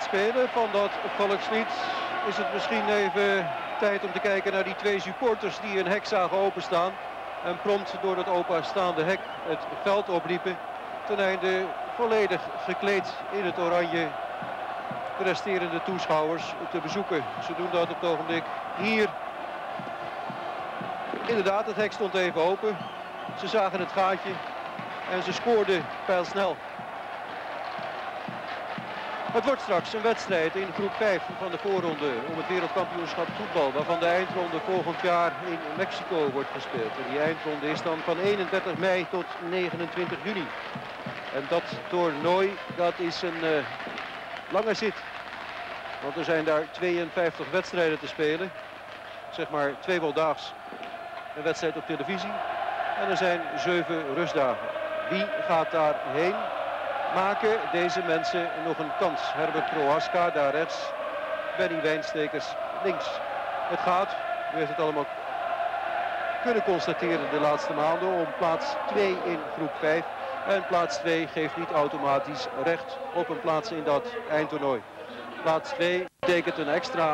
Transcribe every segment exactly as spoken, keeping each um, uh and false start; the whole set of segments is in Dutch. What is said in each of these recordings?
spelen van dat volkslied is het misschien even tijd om te kijken naar die twee supporters die een hek zagen openstaan. En prompt door het openstaande hek het veld opliepen. Ten einde volledig gekleed in het oranje de resterende toeschouwers te bezoeken. Ze doen dat op het ogenblik hier. Inderdaad, het hek stond even open. Ze zagen het gaatje en ze scoorden pijlsnel. Het wordt straks een wedstrijd in groep vijf van de voorronde om het wereldkampioenschap voetbal, waarvan de eindronde volgend jaar in Mexico wordt gespeeld. En die eindronde is dan van eenendertig mei tot negenentwintig juni. En dat toernooi, dat is een uh, lange zit. Want er zijn daar tweeënvijftig wedstrijden te spelen. Zeg maar tweemaal daags een wedstrijd op televisie. En er zijn zeven rustdagen. Wie gaat daarheen? Maken deze mensen nog een kans? Herbert Prohaska daar rechts. Benny Wijnstekers links. Het gaat, u heeft het allemaal kunnen constateren de laatste maanden, om plaats twee in groep vijf. En plaats twee geeft niet automatisch recht op een plaats in dat eindtoernooi. Plaats twee betekent een extra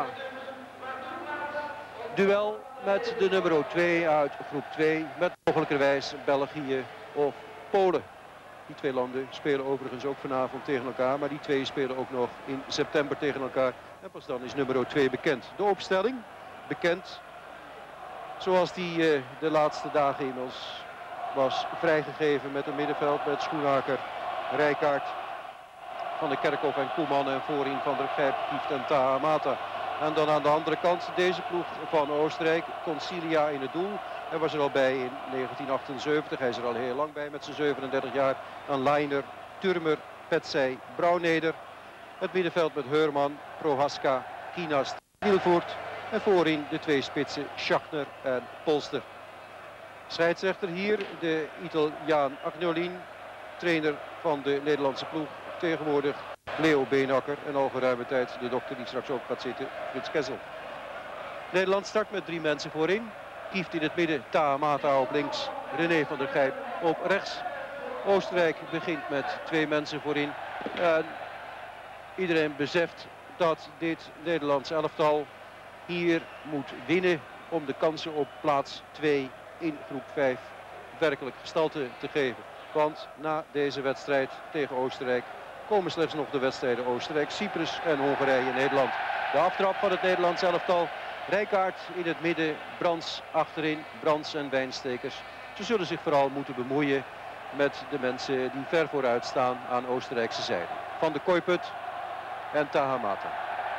duel met de nummer twee uit groep twee. Met mogelijkerwijs België of Polen. Die twee landen spelen overigens ook vanavond tegen elkaar. Maar die twee spelen ook nog in september tegen elkaar. En pas dan is nummer twee bekend. De opstelling bekend. Zoals die uh, de laatste dagen inmiddels was vrijgegeven met een middenveld met Schoenaker, Rijkaard, Van der Kerkhoff en Koeman. En voorin Van der Gijp, Kieft en Tahamata. En dan aan de andere kant deze ploeg van Oostenrijk. Concilia in het doel. Hij was er al bij in negentien achtenzeventig. Hij is er al heel lang bij met zijn zevenendertig jaar. Dan Leiner, Turmer, Petzij, Brouwneder. Het middenveld met Heurman, Prohaska, Kienast, Nielvoort. En voorin de twee spitsen Schachner en Polster. Scheidsrechter hier de Italiaan Agnolin. Trainer van de Nederlandse ploeg. Tegenwoordig Leo Beenakker. En al geruime tijd de dokter die straks ook gaat zitten, Frits Kessel. Nederland start met drie mensen voorin. Kieft in het midden, Tahamata op links, René van der Gijp op rechts. Oostenrijk begint met twee mensen voorin. En iedereen beseft dat dit Nederlands elftal hier moet winnen om de kansen op plaats twee in groep vijf werkelijk gestalte te geven. Want na deze wedstrijd tegen Oostenrijk komen slechts nog de wedstrijden Oostenrijk, Cyprus en Hongarije-Nederland. De aftrap van het Nederlands elftal. Rijkaard in het midden, Brands achterin, Brands en Wijnstekers. Ze zullen zich vooral moeten bemoeien met de mensen die ver vooruit staan aan Oostenrijkse zijde. Van de Kooiput en Tahamata.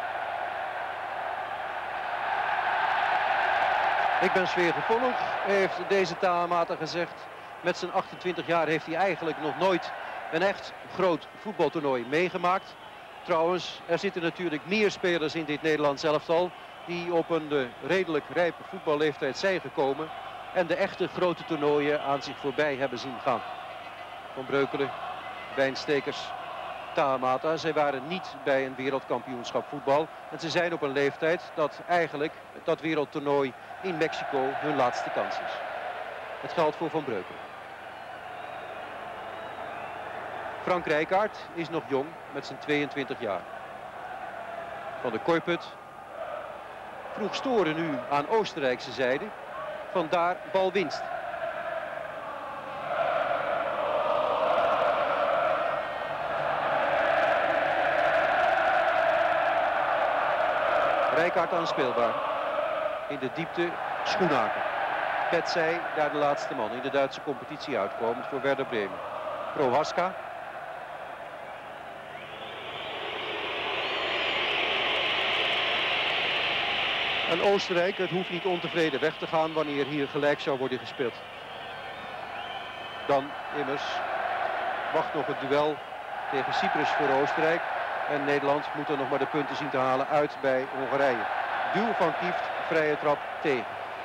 Ik ben sfeergevoelig, heeft deze Tahamata gezegd. Met zijn achtentwintig jaar heeft hij eigenlijk nog nooit een echt groot voetbaltoernooi meegemaakt. Trouwens, er zitten natuurlijk meer spelers in dit Nederlands elftal die op een uh, redelijk rijpe voetballeeftijd zijn gekomen en de echte grote toernooien aan zich voorbij hebben zien gaan. Van Breukelen, Wijnstekers, Tahamata, zij waren niet bij een wereldkampioenschap voetbal. En ze zijn op een leeftijd dat eigenlijk dat wereldtoernooi in Mexico hun laatste kans is. Het geldt voor Van Breukelen. Frank Rijkaard is nog jong met zijn tweeëntwintig jaar. Van de Kooiput vroeg storen nu aan Oostenrijkse zijde. Vandaar balwinst. Rijkaard aanspeelbaar. In de diepte Schoenaker. Petzij daar de laatste man in de Duitse competitie uitkomend voor Werder Bremen. Prohaska. En Oostenrijk, het hoeft niet ontevreden weg te gaan wanneer hier gelijk zou worden gespeeld. Dan immers wacht nog het duel tegen Cyprus voor Oostenrijk. En Nederland moet er nog maar de punten zien te halen uit bij Hongarije. Duw van Kieft, vrije trap tegen.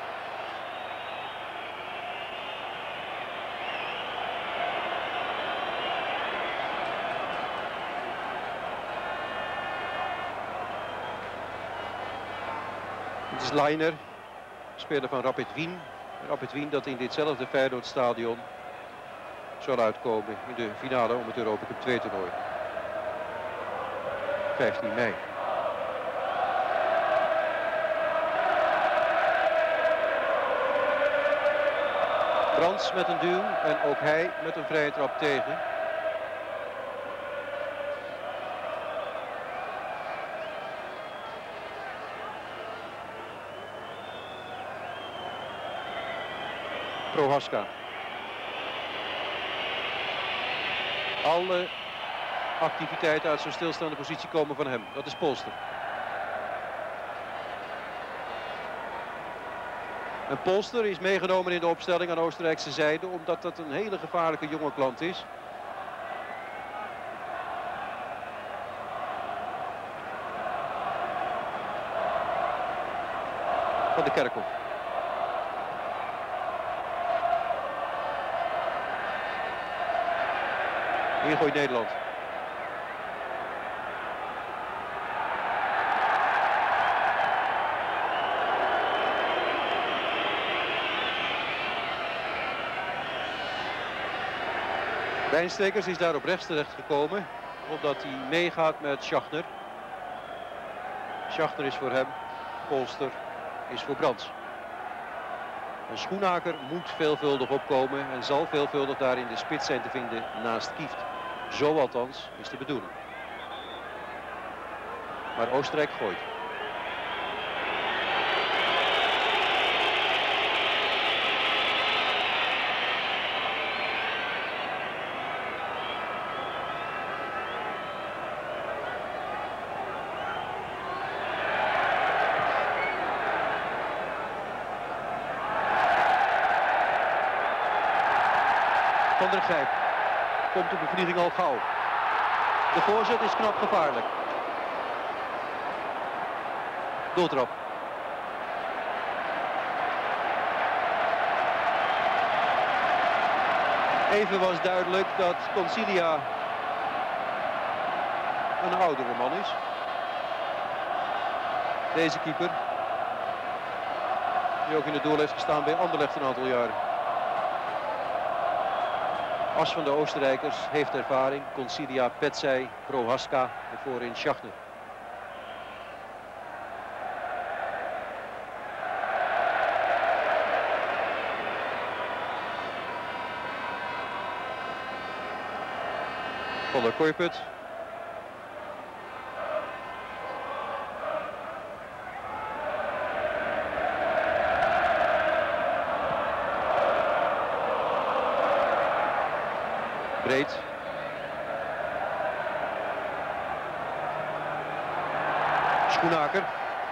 Het is Leiner, speler van Rapid Wien. Rapid Wien dat in ditzelfde Feyenoordstadion zal uitkomen in de finale om het Europa Cup twee toernooi. vijftien mei. Brands met een duw en ook hij met een vrije trap tegen. Prohaska. Alle activiteiten uit zo'n stilstaande positie komen van hem. Dat is Polster. En Polster is meegenomen in de opstelling aan Oostenrijkse zijde, omdat dat een hele gevaarlijke jonge klant is. Van de Kerkhof. Hier gooit Nederland. Wijnstekers is daar op rechts terecht gekomen, omdat hij meegaat met Schachner. Schachner is voor hem, Polster is voor Brands. En Schoenaker moet veelvuldig opkomen en zal veelvuldig daar in de spits zijn te vinden naast Kieft. Zo althans is de bedoeling. Maar Oostenrijk gooit. Van der Gijp komt de bevlieging al gauw. De voorzet is knap gevaarlijk. Doeltrap. Even was duidelijk dat Concilia een oudere man is. Deze keeper, die ook in het doel heeft gestaan bij Anderlecht een aantal jaren. As van de Oostenrijkers heeft ervaring. Concilia, Petzij, Prohaska en voorin Schachner. Van der Korput. Breed. Schoenaker.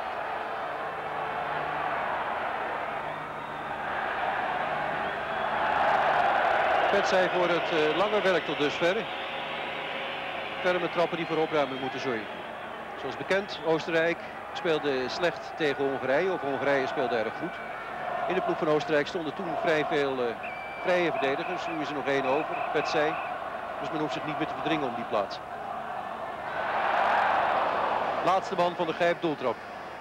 Petzij voor het uh, lange werk tot dusver. Ferme trappen die voor opruiming moeten zorgen. Zoals bekend, Oostenrijk speelde slecht tegen Hongarije, of Hongarije speelde erg goed. In de ploeg van Oostenrijk stonden toen vrij veel uh, vrije verdedigers. Nu is er nog één over, Petzij. Dus men hoeft zich niet meer te verdringen om die plaats. Laatste man van de Gijp, doeltrap.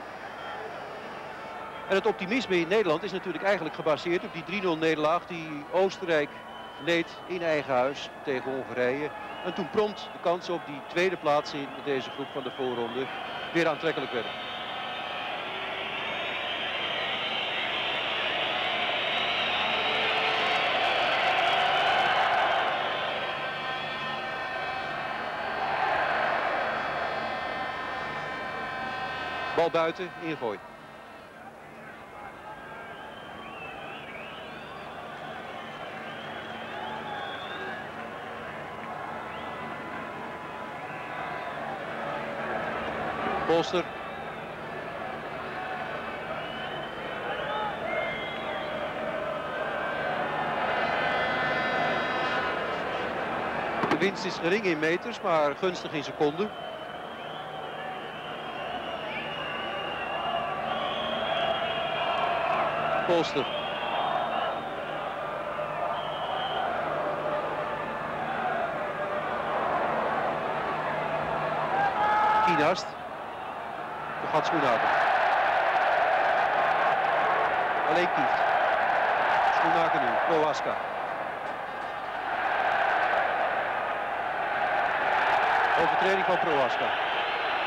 En het optimisme in Nederland is natuurlijk eigenlijk gebaseerd op die drie nul nederlaag die Oostenrijk leed in eigen huis tegen Hongarije. En toen prompt de kans op die tweede plaats in deze groep van de voorronde weer aantrekkelijk werden. Bal buiten, ingooi. Polster. De winst is gering in meters, maar gunstig in seconden. Polster. Kienast. De gaat Schoenaker. Alleen Kieft. Schoenaker nu. Prohaska. Overtreding van Prohaska.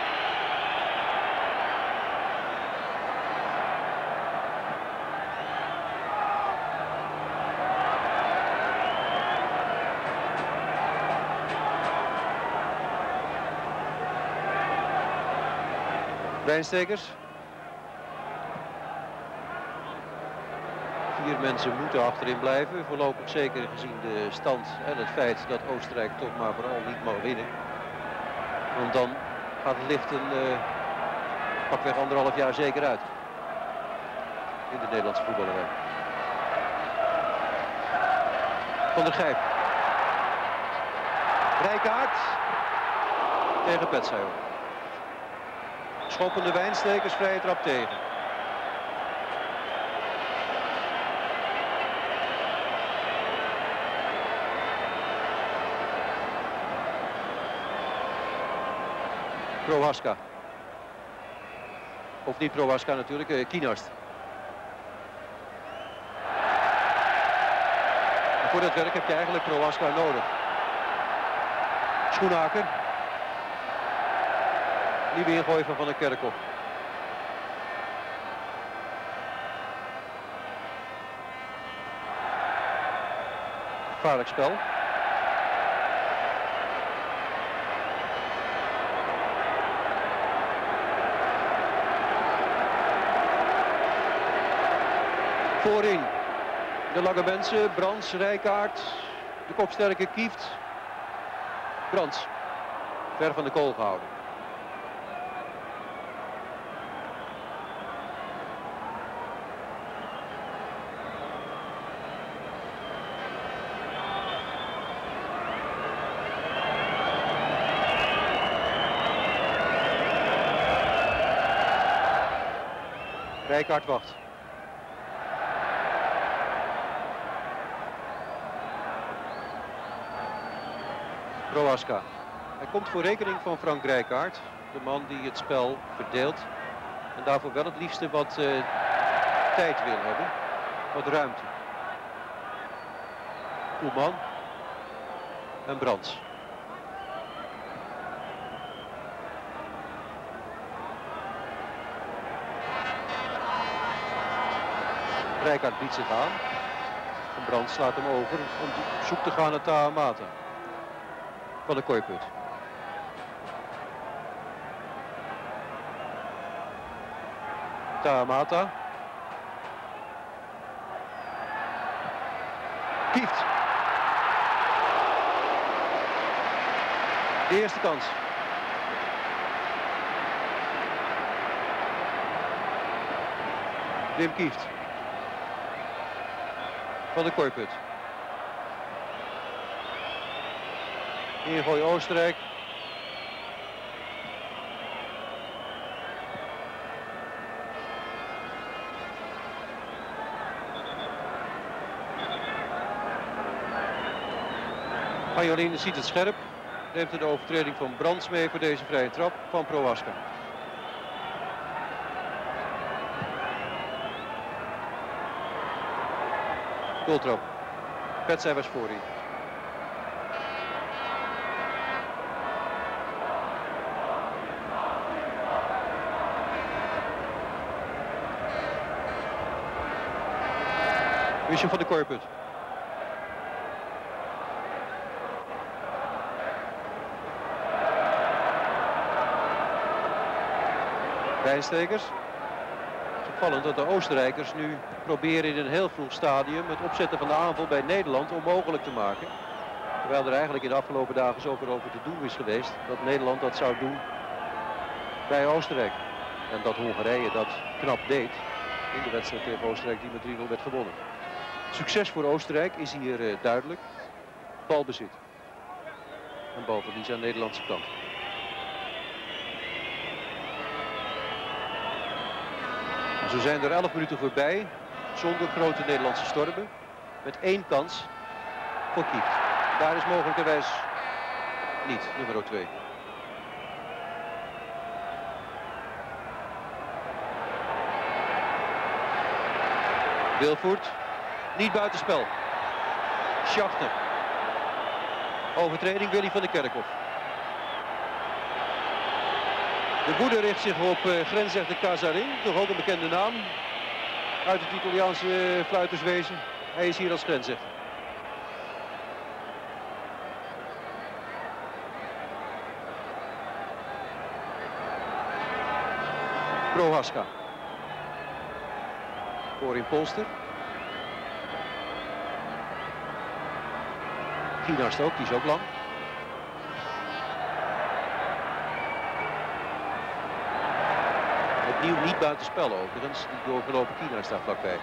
Wijnstekers. Vier mensen moeten achterin blijven. Voorlopig zeker gezien de stand en het feit dat Oostenrijk toch maar vooral niet mag winnen. Want dan gaat het licht een uh, pakweg anderhalf jaar zeker uit. In de Nederlandse voetballerij. Van der Gijp. Rijkaard. Tegen Petsajo. Schoppende Wijnstekers, vrije trap tegen. Prohaska. Of niet Prohaska natuurlijk, uh, Kienast. En voor dat werk heb je eigenlijk Prohaska nodig. Schoenhaker. Nieuwe ingooi van Van der Kerkhof. Gevaarlijk spel. Voorin de lange mensen, Brands, Rijkaard, de kopsterke Kieft. Brands, ver van de goal gehouden. Rijkaard wacht. Prohaska. Hij komt voor rekening van Frank Rijkaard, de man die het spel verdeelt en daarvoor wel het liefste wat uh, tijd wil hebben, wat ruimte. Koeman en Brands. Rijkaard biedt zich aan en Brands slaat hem over om op zoek te gaan naar Tahamata. Van de Kooiput. Tahamata. Kieft. De eerste kans. Wim Kieft. Van de Kooiput. Ingooi Oostenrijk. Marjolein ziet het scherp. Neemt de overtreding van Brands mee voor deze vrije trap van Prohaska. Goaltrap. Petsajo was voor. Wisje van de Kooiput. Wijnstekers. Het is opvallend dat de Oostenrijkers nu proberen in een heel vroeg stadium het opzetten van de aanval bij Nederland onmogelijk te maken. Terwijl er eigenlijk in de afgelopen dagen zoveel over te doen is geweest dat Nederland dat zou doen bij Oostenrijk. En dat Hongarije dat knap deed in de wedstrijd tegen Oostenrijk die met drie nul werd gewonnen. Succes voor Oostenrijk is hier uh, duidelijk. Balbezit. En balverlies aan de Nederlandse kant. En zo zijn er elf minuten voorbij. Zonder grote Nederlandse stormen. Met één kans voor Kieft. Daar is mogelijkerwijs niet, nummer twee. Wilvoort. Niet buitenspel. Schachter. Overtreding Willy van der Kerkhof. De woede richt zich op uh, grensrechter Casarin. Toch ook een bekende naam. Uit het Italiaanse uh, fluiterswezen. Hij is hier als grensrechter. Prohaska. Corin Polster. Gienarst ook, die is ook lang. Opnieuw niet buitenspel overigens, die doorgelopen Gienarst daar vlakbij.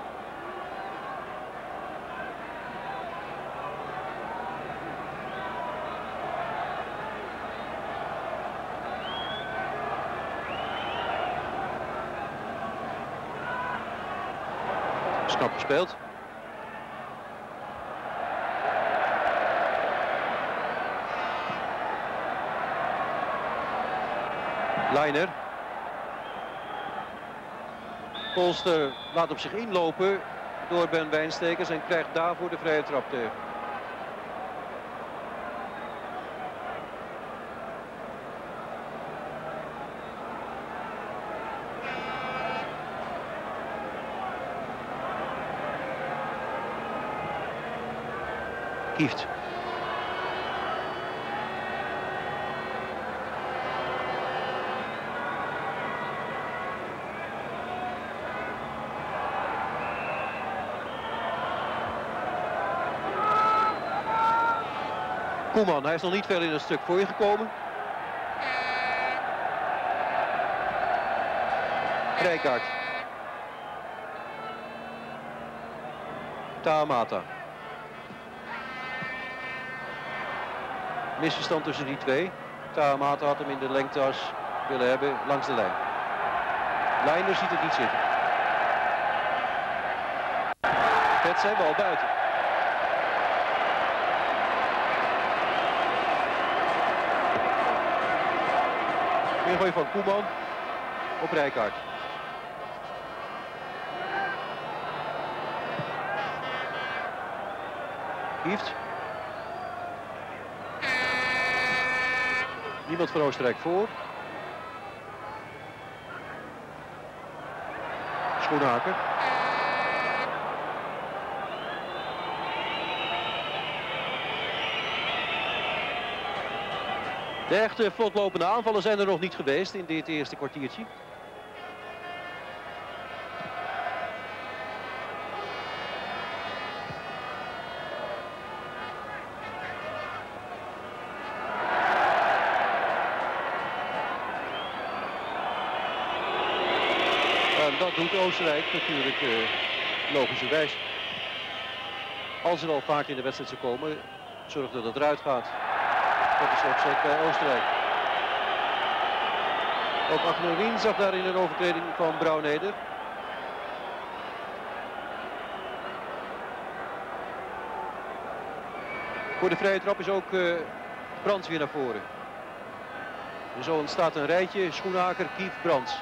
Knap gespeeld. Leiner. Polster laat op zich inlopen door Ben Wijnstekers en krijgt daarvoor de vrije trap tegen. Kieft. Koeman, hij is nog niet veel in het stuk voor je gekomen. Rijkaard. Taamata. Misverstand tussen die twee. Taamata had hem in de lengteas willen hebben langs de lijn. Leiner ziet het niet zitten. Vet zijn bal buiten. Ingooi van Koeman op Rijkaard. Kieft. Niemand van Oostenrijk voor. Schoenhaker. De echte vlotlopende aanvallen zijn er nog niet geweest in dit eerste kwartiertje. En dat doet Oostenrijk natuurlijk uh, logischerwijs. Als er al vaak in de wedstrijd zou komen, zorg dat het eruit gaat. Dat is opzet bij Oostenrijk. Ook Agner Wien zag daarin een overtreding van Brauneder. Voor de vrije trap is ook uh, Brands weer naar voren. En zo ontstaat een rijtje: Schoenhaker, Kief, Brands.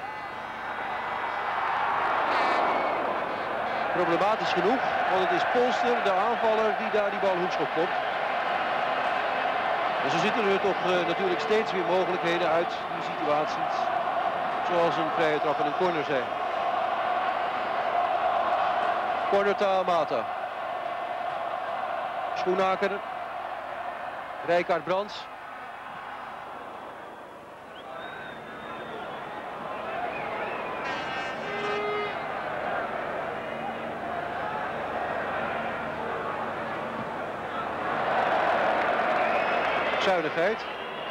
Problematisch genoeg, want het is Polster, de aanvaller, die daar die bal hoekschop komt. En zo zitten er toch uh, natuurlijk steeds weer mogelijkheden uit die situaties. Zoals een vrije trap en een corner zijn. Corner Taamata. Schoenhaker. Rijkaard, Brands. Zuinigheid.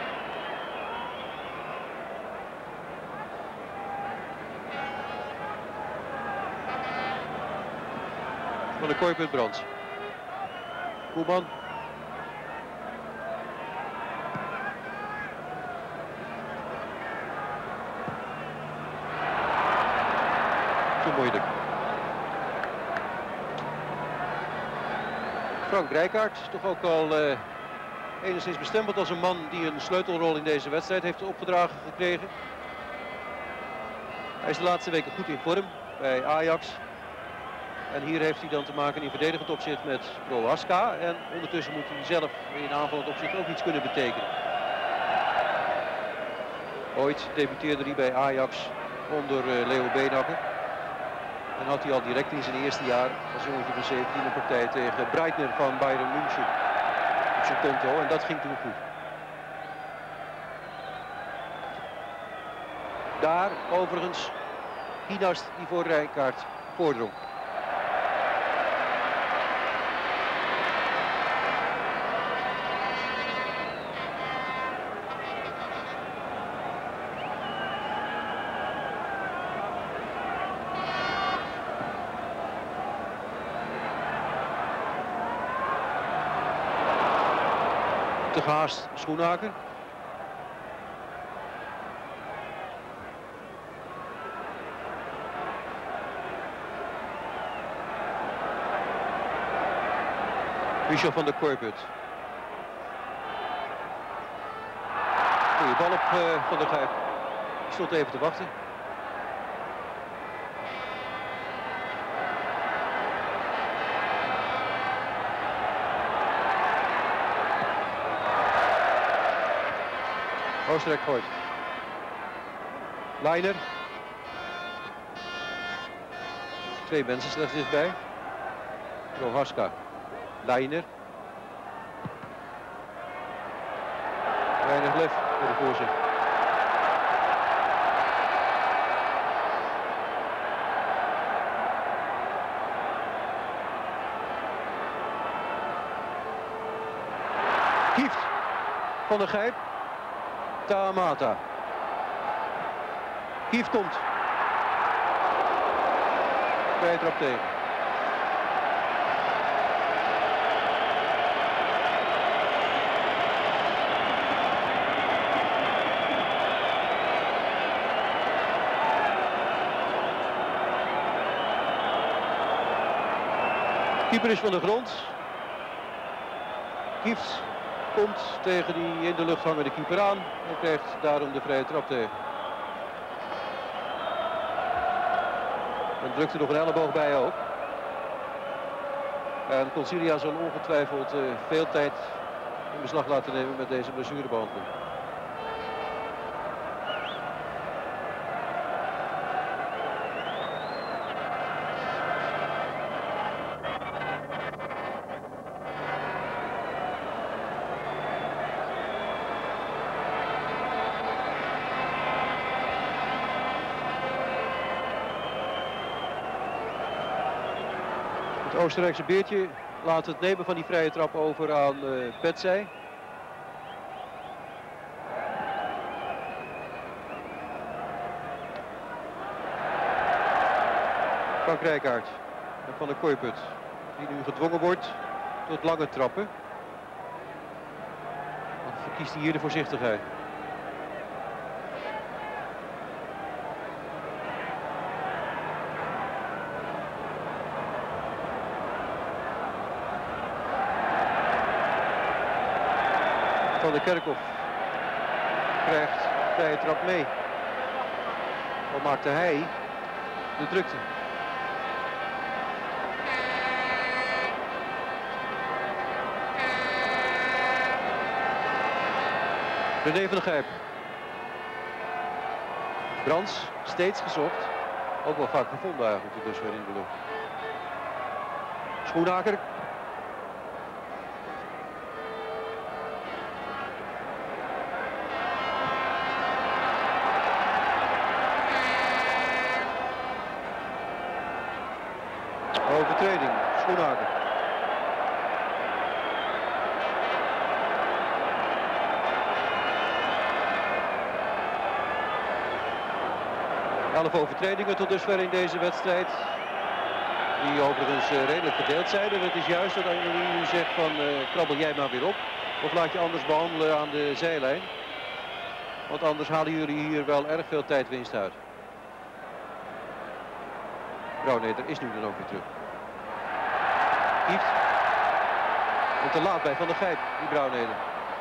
Van de kooipunt Brands. Koeman. Te moeilijk. Frank Rijkaard, toch ook al uh, enigszins bestempeld als een man die een sleutelrol in deze wedstrijd heeft opgedragen gekregen. Hij is de laatste weken goed in vorm bij Ajax. En hier heeft hij dan te maken in verdedigend opzicht met Prohaska. En ondertussen moet hij zelf in aanvallend opzicht ook iets kunnen betekenen. Ooit debuteerde hij bij Ajax onder uh, Leo Beenhakker. En had hij al direct in zijn eerste jaar als jongetje van zeventien een partij tegen Breitner van Bayern München op zijn konto. En dat ging toen goed. Daar overigens Ginast die voor Rijkaard voordrong. Te gehaast Schoenhaker. Michel van der Korput. Goeie bal op uh, Van der Gijp. Die stond even te wachten. Oostenrijk gooit. Leiner. Twee mensen slechts dichtbij. Prohaska. Leiner. Weinig lef voor de voorzet. Kieft. Van der Gijp. Tamata. Kieft komt. Vrije trap tegen. Keeper is van de grond. Kieft komt tegen die in de lucht hangende keeper aan en krijgt daarom de vrije trap tegen. En drukt er nog een elleboog bij ook. En Concilia zal ongetwijfeld uh, veel tijd in beslag laten nemen met deze blessurebehandeling. Het Oostenrijkse beertje laat het nemen van die vrije trap over aan uh, Petzij. Frank Rijkaard en Van der Korput, die nu gedwongen wordt tot lange trappen. Dan verkiest hij hier de voorzichtigheid. Van der Kerkhoff krijgt vrije trap mee. Dan maakte hij de drukte. René van der Gijp. Brands, steeds gezocht. Ook wel vaak gevonden eigenlijk tot dusver in de lucht. Schoenhaker. Overtreding, Schoenhaker. Elf overtredingen tot dusver in deze wedstrijd. Die overigens uh, redelijk verdeeld zijn. En het is juist dat Angelini nu zegt van uh, krabbel jij maar weer op. Of laat je anders behandelen aan de zijlijn. Want anders halen jullie hier wel erg veel tijdwinst uit. Brouwneder is nu dan ook weer terug. Kieft. En te laat bij Van der Gijp, die Brouwneder.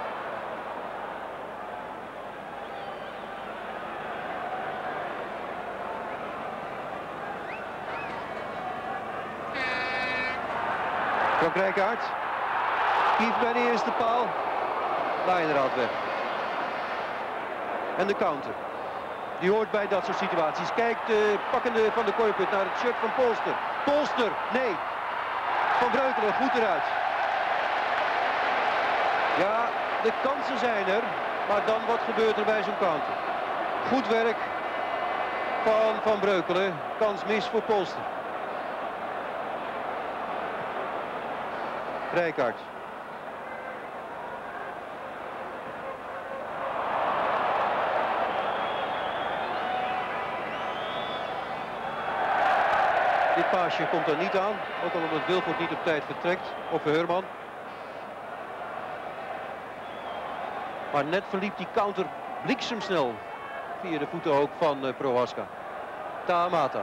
Frank Rijkaard. Kieft bij de eerste paal. Leiner haalt weg. En de counter. Die hoort bij dat soort situaties. Kijkt de pakkende Van der Korput naar het shirt van Polster. Polster, nee. Van Breukelen goed eruit. Ja, de kansen zijn er. Maar dan wat gebeurt er bij zo'n counter? Goed werk van Van Breukelen. Kans mis voor Polster. Rijkaard. Dit paasje komt er niet aan, ook al omdat Wilford niet op tijd vertrekt. Of Heurman. Maar net verliep die counter bliksemsnel via de voetenhoek van uh, Prohaska. Taamata.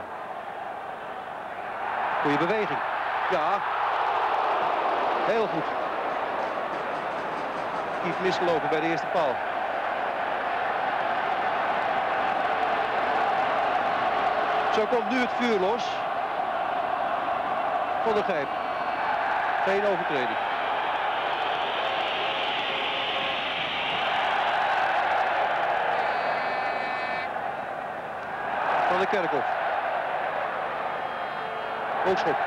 Goeie beweging. Ja. Heel goed. Kief misgelopen bij de eerste paal. Zo komt nu het vuur los. Van der Gijp. Geen overtreding. Van de Kerkhof. Hoogschop.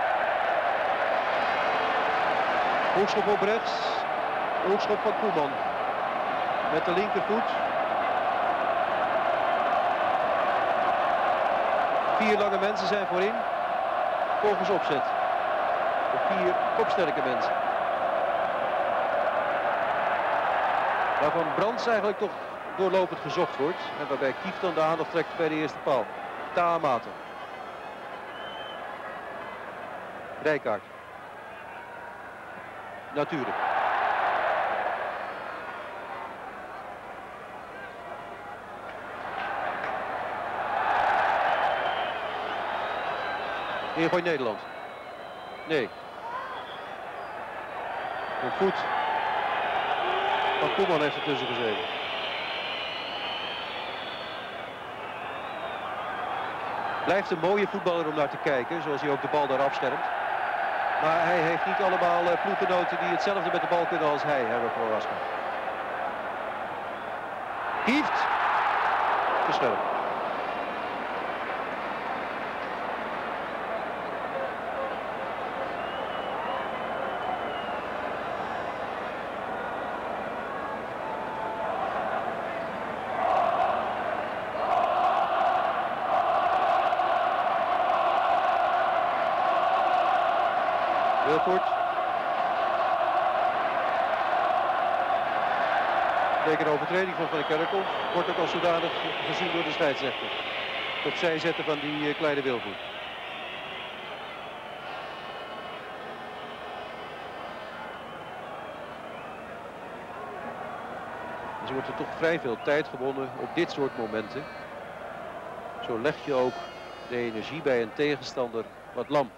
Hoogschop op rechts. Hoogschop van Koeman. Met de linkervoet. Vier lange mensen zijn voorin. Volgens opzet. Op vier kopsterke mensen. Waarvan Brands eigenlijk toch doorlopend gezocht wordt. En waarbij Kief dan de aandacht trekt bij de eerste paal. Taamata. Rijkaard. Natuurlijk. Ingooi Nederland. Nee. Een voet van Koeman heeft er tussen gezeten. Blijft een mooie voetballer om naar te kijken, zoals hij ook de bal daar afschermt. Maar hij heeft niet allemaal uh, ploeggenoten die hetzelfde met de bal kunnen als hij, Herbert Prohaska. Kieft. Gescherpt. Wilford. Teken overtreding van Van der Kerkhof. Wordt ook als zodanig gezien door de scheidsrechter. Het opzij zetten van die uh, kleine Wilford. Dus er wordt er toch vrij veel tijd gewonnen op dit soort momenten. Zo leg je ook de energie bij een tegenstander wat lam.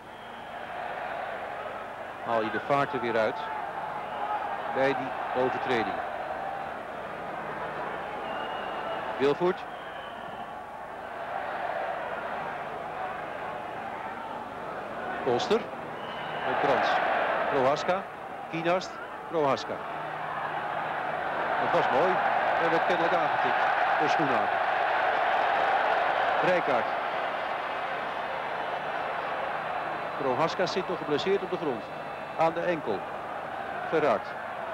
Haal je de vaart er weer uit bij die overtreding. Wilford. Polster. Met Brands. Prohaska. Kienast. Prohaska. Dat was mooi. Hij werd kennelijk aangetikt door Schoenhaken. Rijkaard. Prohaska zit nog geblesseerd op de grond. Aan de enkel. Geraakt.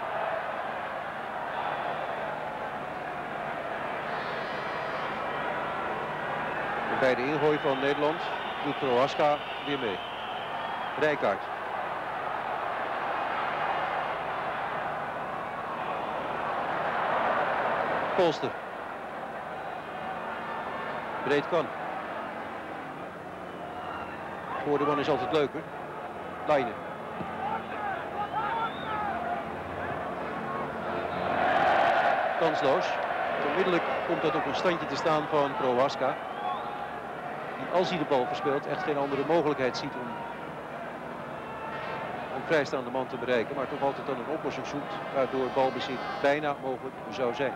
En bij de ingooi van Nederland doet Prohaska weer mee. Rijkaard. Polster. Breed kan. Voor de man is altijd leuker. Lijnen. Kansloos. Onmiddellijk komt dat op een standje te staan van Prohaska. Die als hij de bal verspeelt echt geen andere mogelijkheid ziet om een vrijstaande man te bereiken. Maar toch altijd dan een oplossing zoekt waardoor balbezit bijna mogelijk zou zijn.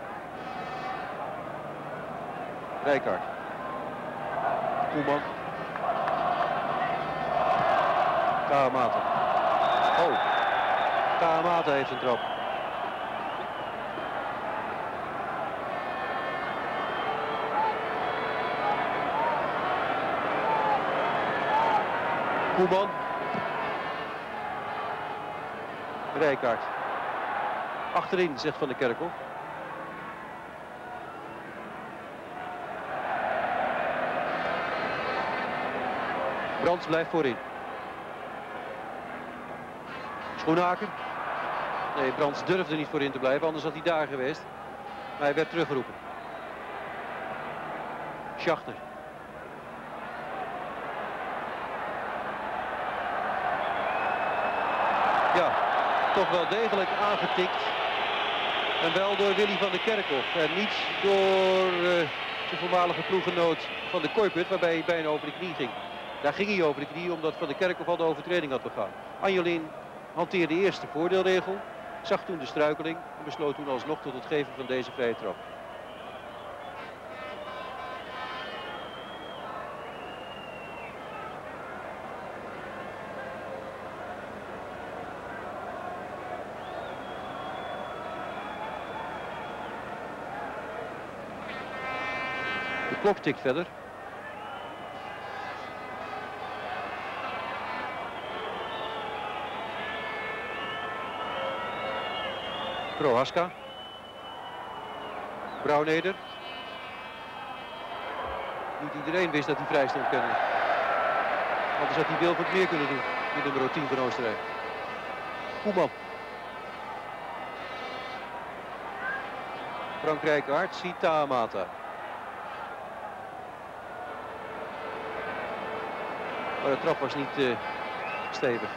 Rijkaard. Koeman. Taamata. Oh. Taamata heeft een trap. Koeman. Rijkaard. Achterin, zegt Van der Kerkhof. Brands blijft voorin. Schoenhaker. Nee, Brands durfde niet voorin te blijven, anders had hij daar geweest. Maar hij werd teruggeroepen. Schachter. Ja, toch wel degelijk aangetikt. En wel door Willy van der Kerkhof. En niet door uh, zijn voormalige ploeggenoot Van de Kooiput, waarbij hij bijna over de knie ging. Daar ging hij over de knie omdat Van der Kerkhof al de overtreding had begaan. Anjolin hanteerde eerst de voordeelregel, zag toen de struikeling en besloot toen alsnog tot het geven van deze vrije trap. De klok tikt verder. Prohaska. Brouwneder. Niet iedereen wist dat hij vrij stond kennen. Anders had hij Wilfred meer kunnen doen. De nummer tien van Oostenrijk. Koeman. Frank Rijkaard ziet Taamata. Maar de trap was niet uh, stevig.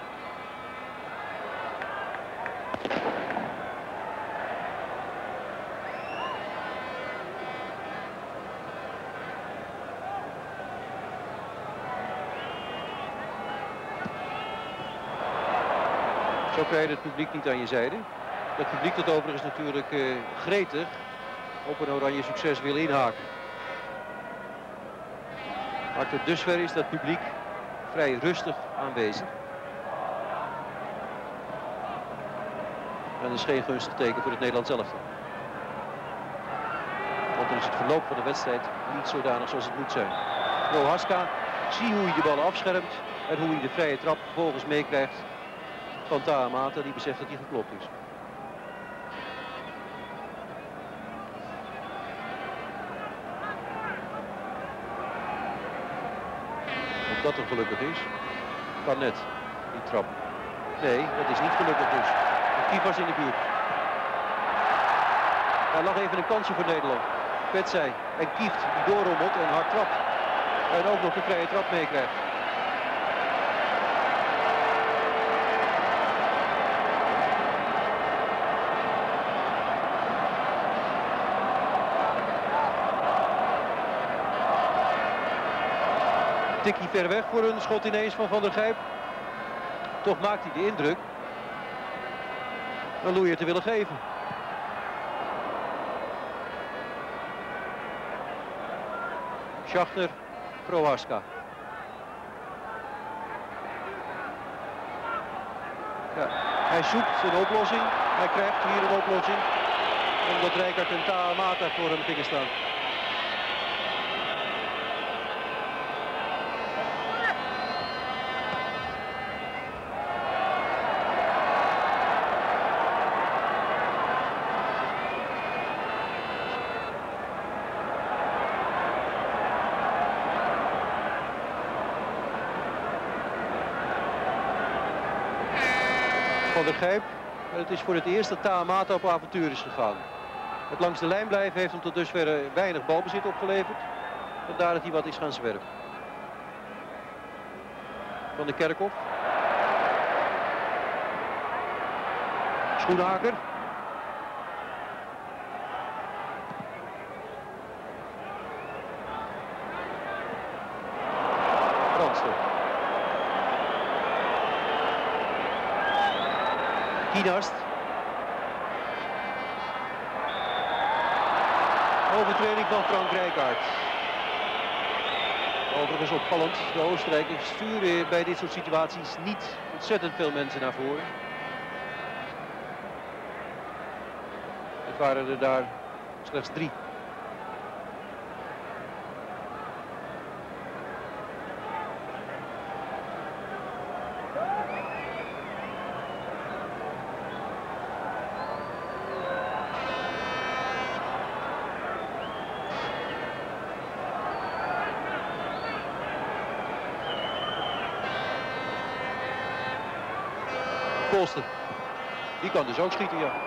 Zo krijg je het publiek niet aan je zijde. Het publiek dat overigens natuurlijk uh, gretig op een oranje succes wil inhaken. Maar tot dusver is dat publiek vrij rustig aanwezig. En dat is geen gunstig teken voor het Nederlands elftal. Want dan is het verloop van de wedstrijd niet zodanig zoals het moet zijn. Prohaska, zie hoe hij de bal afschermt en hoe hij de vrije trap vervolgens meekrijgt van Taamata, die beseft dat hij geklopt is. Of dat er gelukkig is, kan net, die trap. Nee, dat is niet gelukkig dus. De Kief was in de buurt. Daar lag even een kansje voor Nederland. Petzij en Kieft die doorrommelt en hard trapt. En ook nog de vrije trap meekrijgt. Tikkie ver weg voor een schot ineens van Van der Gijp. Toch maakt hij de indruk een loeier te willen geven. Schachter, Prohaska. Ja, hij zoekt een oplossing. Hij krijgt hier een oplossing. Omdat Rijkaard en Taamata voor hem gingen staan. Van der Gijp, het is voor het eerst dat Taamata op avontuur is gegaan. Het langs de lijn blijven heeft hem tot dusver weinig balbezit opgeleverd. Vandaar dat hij wat is gaan zwerven. Van der Kerkhof. Schoenhaker. Brandster. Kienast. Overtreding van Frank Rijkaard. Overigens opvallend. De Oostenrijkers sturen bij dit soort situaties niet ontzettend veel mensen naar voren. Het waren er daar slechts drie. Polster. Die kan dus ook schieten, ja.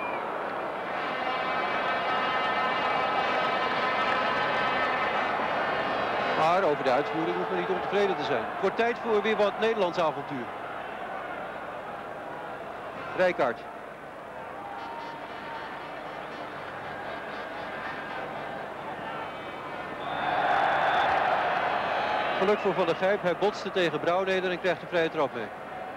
Maar over de uitvoering hoeft men niet ontevreden te zijn. Het wordt tijd voor weer wat Nederlands avontuur. Rijkaard. Geluk voor Van der Gijp. Hij botste tegen Brouwneder en krijgt de vrije trap mee.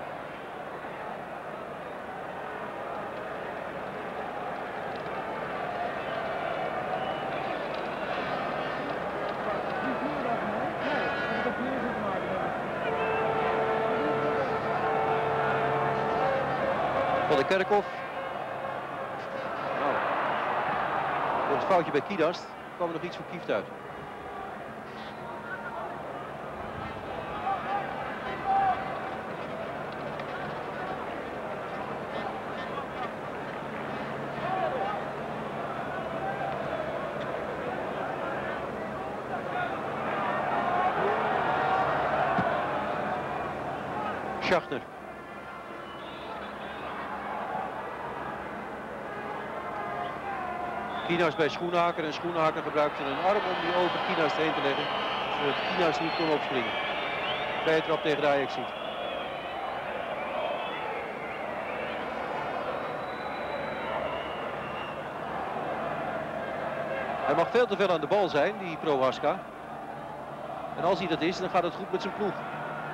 Van de Kerkhof. Nou, door het foutje bij Kiedast kwam er nog iets voor Kieft uit. Schachter. Kienast bij Schoenhaker en Schoenhaker gebruikte een arm om die over Kienast heen te leggen, zodat Kienast niet kon opspringen. Vrije trap tegen de Ajax ziet. Hij mag veel te veel aan de bal zijn, die Prohaska. En als hij dat is, dan gaat het goed met zijn ploeg.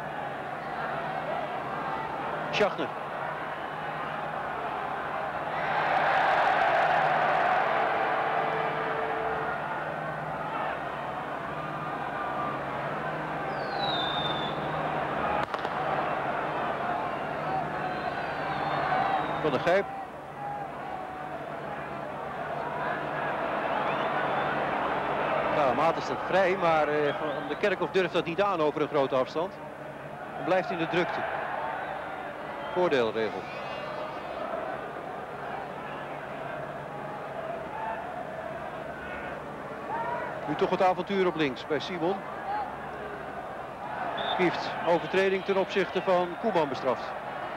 Schachter. Van der Gijp. Ja, Maarten staat vrij, maar eh, Van de Kerkhof durft dat niet aan over een grote afstand. En blijft in de drukte. Voordeelregel. Nu toch het avontuur op links bij Simon. Kieft overtreding ten opzichte van Koeman bestraft.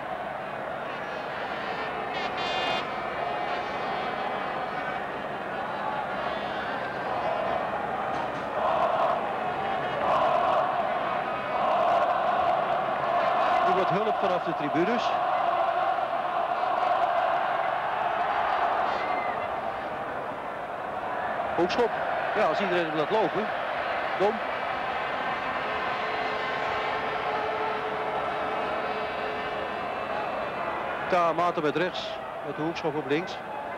Hulp vanaf de tribunes. Hoekschop. Ja, als iedereen hem laat lopen. Dom. Ta Maarten met rechts. Met de hoekschop op links.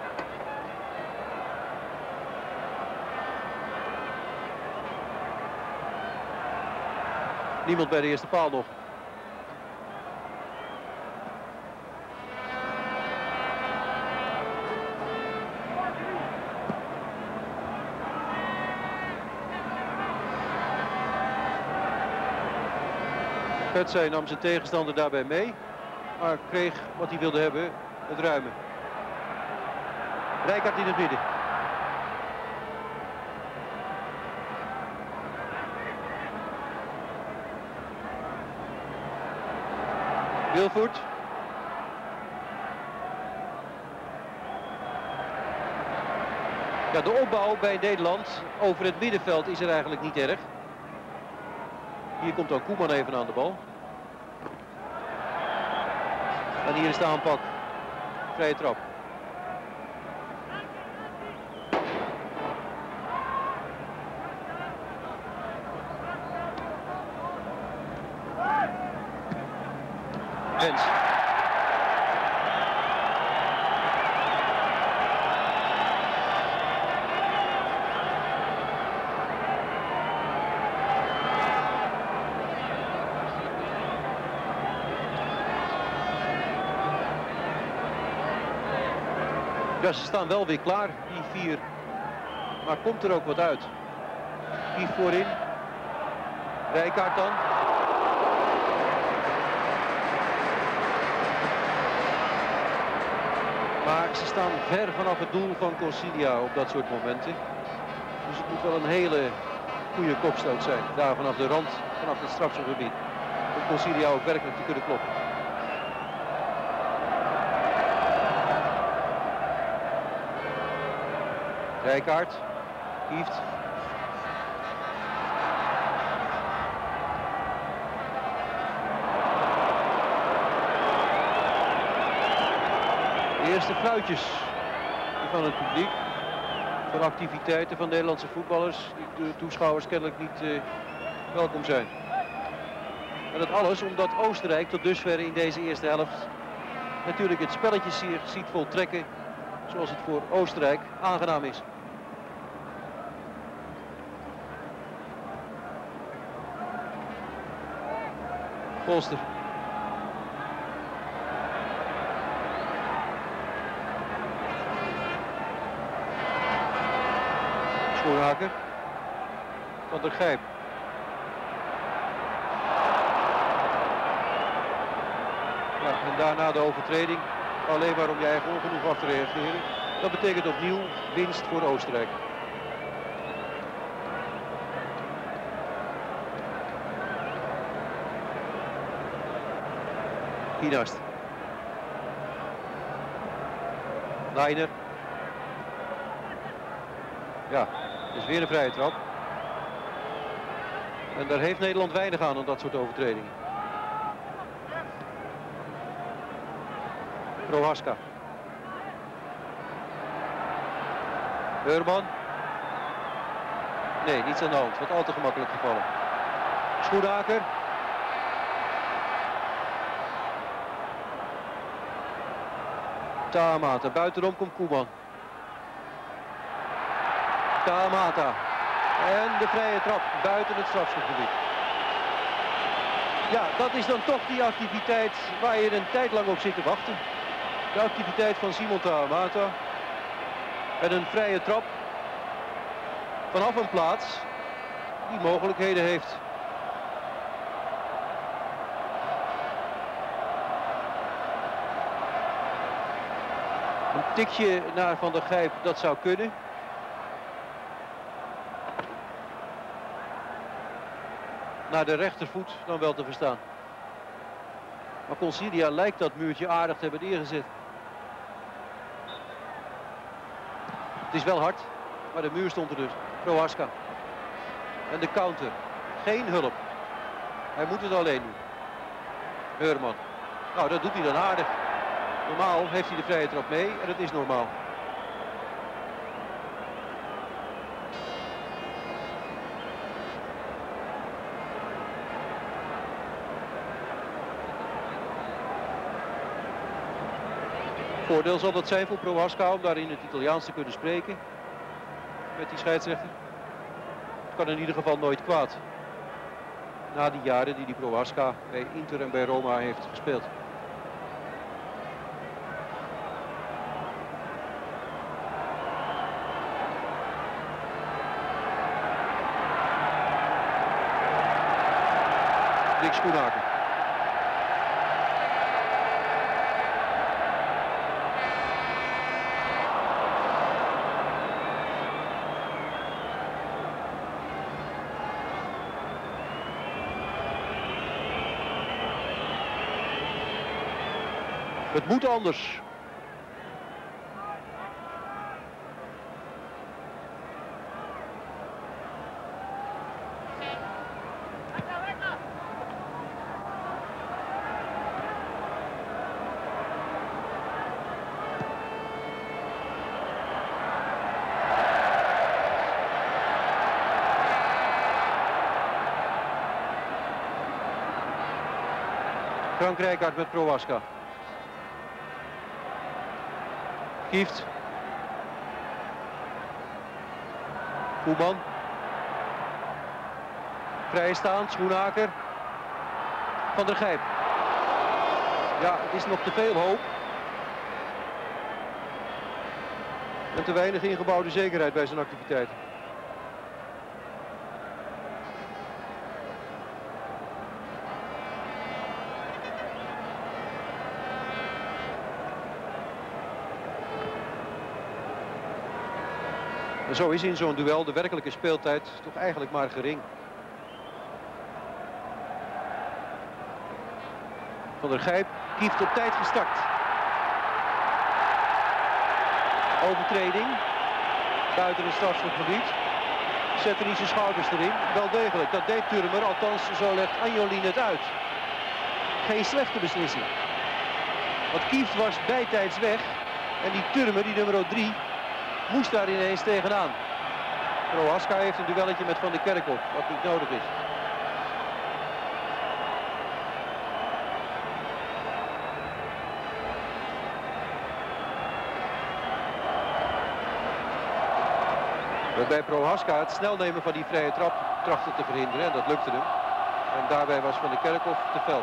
Niemand bij de eerste paal nog. Petzij nam zijn tegenstander daarbij mee, maar kreeg wat hij wilde hebben, het ruimen. Rijkaard in het midden. Wilvoet. Ja, de opbouw bij Nederland over het middenveld is er eigenlijk niet erg. Hier komt ook Koeman even aan de bal. En hier is de aanpak. Vrije trap. Hens. Ja, ze staan wel weer klaar, die vier. Maar komt er ook wat uit? Hier voorin. Rijkaard dan. Maar ze staan ver vanaf het doel van Concilia op dat soort momenten. Dus het moet wel een hele goede kopstoot zijn. Daar vanaf de rand, vanaf het strafschopgebied. Om Concilia ook werkelijk te kunnen kloppen. Rijkaard. Kieft. De eerste fluitjes van het publiek. Van activiteiten van Nederlandse voetballers die de toeschouwers kennelijk niet uh, welkom zijn. En dat alles omdat Oostenrijk tot dusver in deze eerste helft natuurlijk het spelletje hier ziet voltrekken zoals het voor Oostenrijk aangenaam is. Polster. Schoenhaker. Van der Gijp. Ja, en daarna de overtreding. Alleen maar om je eigen ongenoeg af te reageren. Dat betekent opnieuw winst voor Oostenrijk. Kienast. Leiner. Ja, dus weer een vrije trap. En daar heeft Nederland weinig aan, aan dat soort overtredingen. Prohaska. Heurman. Nee, niets aan de hand. Wat al te gemakkelijk gevallen. Schoenhaker. Tamata. Buitenom komt Koeman. Tamata. En de vrije trap buiten het strafschopgebied. Ja, dat is dan toch die activiteit waar je een tijd lang op zit te wachten. De activiteit van Simon Tamata. En een vrije trap vanaf een plaats die mogelijkheden heeft. Een tikje naar Van der Gijp, dat zou kunnen. Naar de rechtervoet dan wel te verstaan. Maar Consilia lijkt dat muurtje aardig te hebben neergezet. Het is wel hard, maar de muur stond er dus. Prohaska. En de counter. Geen hulp. Hij moet het alleen doen. Heurman. Nou, dat doet hij dan aardig. Normaal heeft hij de vrije trap mee en het is normaal. Voordeel zal dat zijn voor Prohaska om daar in het Italiaans te kunnen spreken met die scheidsrechter. Het kan in ieder geval nooit kwaad. Na die jaren die die Prohaska bij Inter en bij Roma heeft gespeeld. Dick Schoenhaker. Het moet anders. Frank Rijkaard met Prohaska. Kieft. Koeman. Vrijstaand, Schoenhaker. Van der Gijp. Ja, het is nog te veel hoop. En te weinig ingebouwde zekerheid bij zijn activiteiten. En zo is in zo'n duel de werkelijke speeltijd toch eigenlijk maar gering. Van der Gijp kieft op tijd gestart. Overtreding. buiten het strafschopgebied. Zette hij zijn schouders erin. Wel degelijk, dat deed Turmer. Althans, zo legt Anjolien het uit. Geen slechte beslissing. Want Kieft was bijtijds weg. En die Turmer, die nummer drie, moest daar ineens tegenaan. Prohaska heeft een duelletje met Van der Kerkhof, wat niet nodig is. Waarbij Prohaska het snel nemen van die vrije trap trachtte te verhinderen en dat lukte hem. En daarbij was Van der Kerkhof te fel.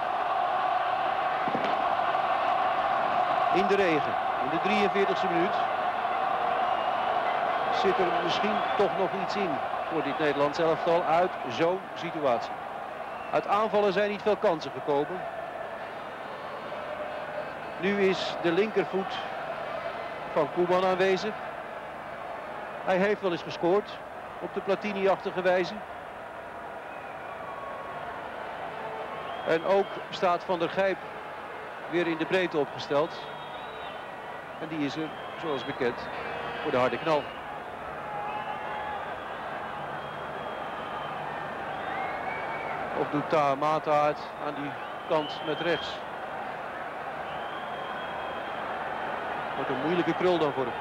In de regen, in de drieënveertigste minuut, zit er misschien toch nog iets in voor dit Nederlands elftal uit zo'n situatie. Uit aanvallen zijn niet veel kansen gekomen. Nu is de linkervoet van Koeman aanwezig. Hij heeft wel eens gescoord op de Platini-achtige wijze. En ook staat Van der Gijp weer in de breedte opgesteld. En die is er, zoals bekend, voor de harde knal. Of doet Tahamata het aan die kant met rechts. Wordt een moeilijke krul dan voor hem.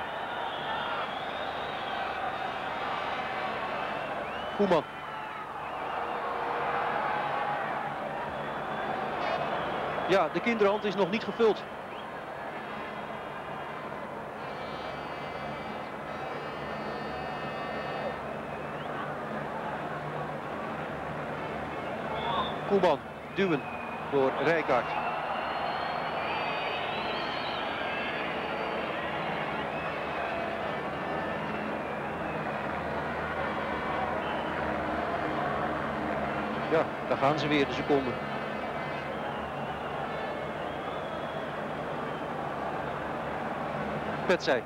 Koeman. Ja, de kinderhand is nog niet gevuld. Koeman, duwen door Rijkaard. Ja, daar gaan ze weer, de seconden. Petzij.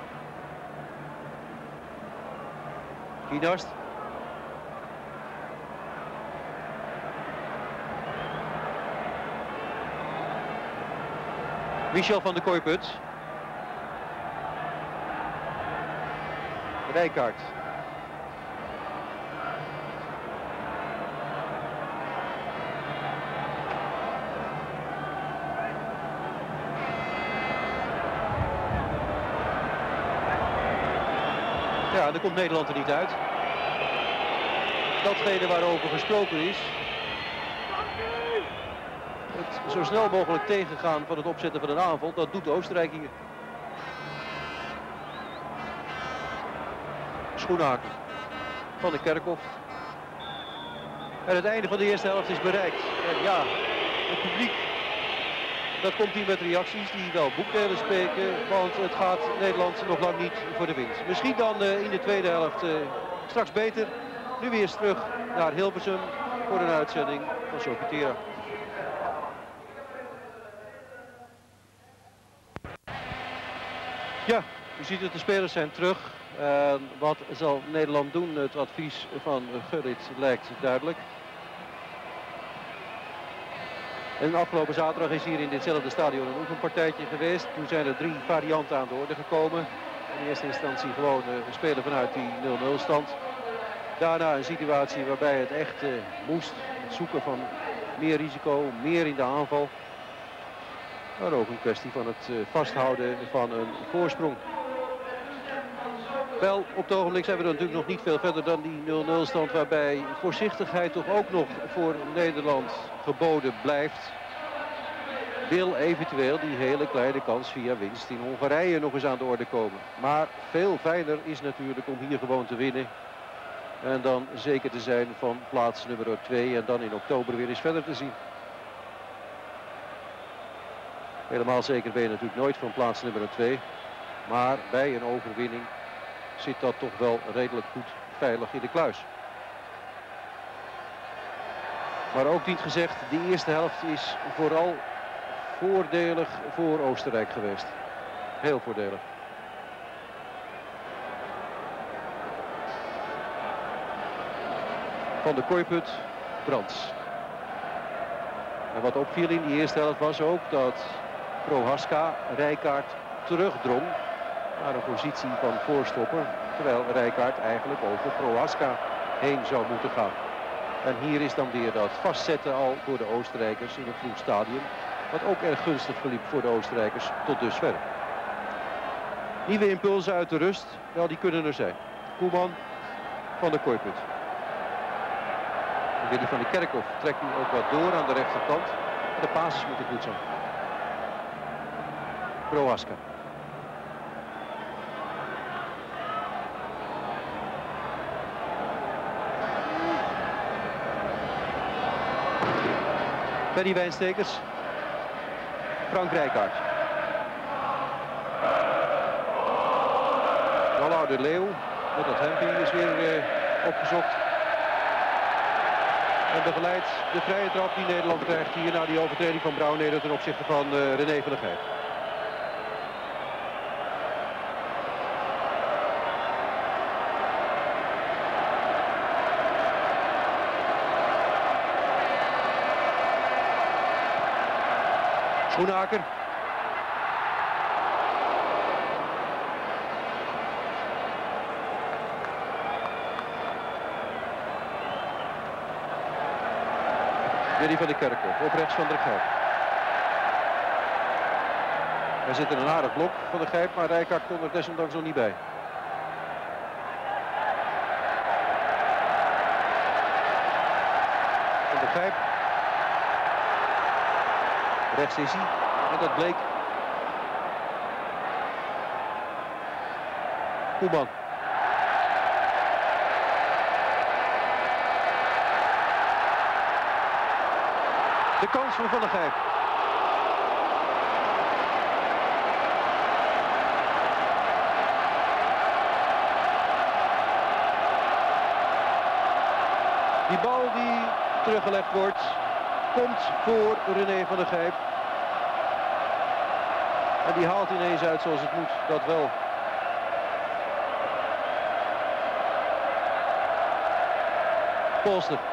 Kienast. Michel van der Kooijput. Rijkaard. Ja, dan komt Nederland er niet uit. Datgene waarover gesproken is. Het zo snel mogelijk tegengaan van het opzetten van een aanval, dat doet Oostenrijk hier. Schoenhaken. Van der Kerkhof. En het einde van de eerste helft is bereikt. En ja, het publiek, dat komt hier met reacties die wel boekdelen spreken. Want het gaat Nederland nog lang niet voor de winst. Misschien dan uh, in de tweede helft uh, straks beter. Nu weer eens terug naar Hilversum voor een uitzending van Sofitera. Ja, u ziet het, de spelers zijn terug. Uh, wat zal Nederland doen? Het advies van Gurrit lijkt duidelijk. En afgelopen zaterdag is hier in ditzelfde stadion een oefenpartijtje geweest. Toen zijn er drie varianten aan de orde gekomen. In eerste instantie gewoon uh, spelen vanuit die nul nul stand. Daarna een situatie waarbij het echt uh, moest. Het zoeken van meer risico, meer in de aanval. Maar ook een kwestie van het uh, vasthouden van een voorsprong. Wel, op het ogenblik zijn we er natuurlijk nog niet veel verder dan die nul nul stand, waarbij voorzichtigheid toch ook nog voor Nederland geboden blijft. Wil eventueel die hele kleine kans via winst in Hongarije nog eens aan de orde komen. Maar veel fijner is natuurlijk om hier gewoon te winnen. En dan zeker te zijn van plaats nummer twee en dan in oktober weer eens verder te zien. Helemaal zeker ben je natuurlijk nooit van plaats nummer twee. Maar bij een overwinning zit dat toch wel redelijk goed veilig in de kluis. Maar ook niet gezegd, de eerste helft is vooral voordelig voor Oostenrijk geweest. Heel voordelig. Van der Kooijput, Brands. En wat opviel in die eerste helft was ook dat Prohaska Rijkaard terugdrong naar een positie van voorstopper. Terwijl Rijkaard eigenlijk over Prohaska heen zou moeten gaan. En hier is dan weer dat vastzetten al door de Oostenrijkers in het vroeg stadium. Wat ook erg gunstig verliep voor de Oostenrijkers tot dusver. Nieuwe impulsen uit de rust. Wel, die kunnen er zijn. Koeman van de Kooiput. Willy van der Kerkhoff trekt nu ook wat door aan de rechterkant. De basis moeten goed zijn. Prohaska. Benny Wijnstekers. Frank Rijkaard. Wallard de Leeuw. Met dat hemping is weer uh, opgezocht. En begeleidt de vrije trap die Nederland krijgt hier na die overtreding van Brouwneder ten opzichte van uh, René van der Gijp. Schoenaker. Willy van der Kerkhoff op rechts van der Gijp. Er zit in een aardig blok van der Gijp, maar Rijkaard kon er desondanks nog niet bij. Van der Gijp. Rechts is hij. En dat bleek. Koeman. De kans van Van der Gijp. Die bal die teruggelegd wordt, komt voor René van der Gijp. En die haalt ineens uit zoals het moet, dat wel. Polster.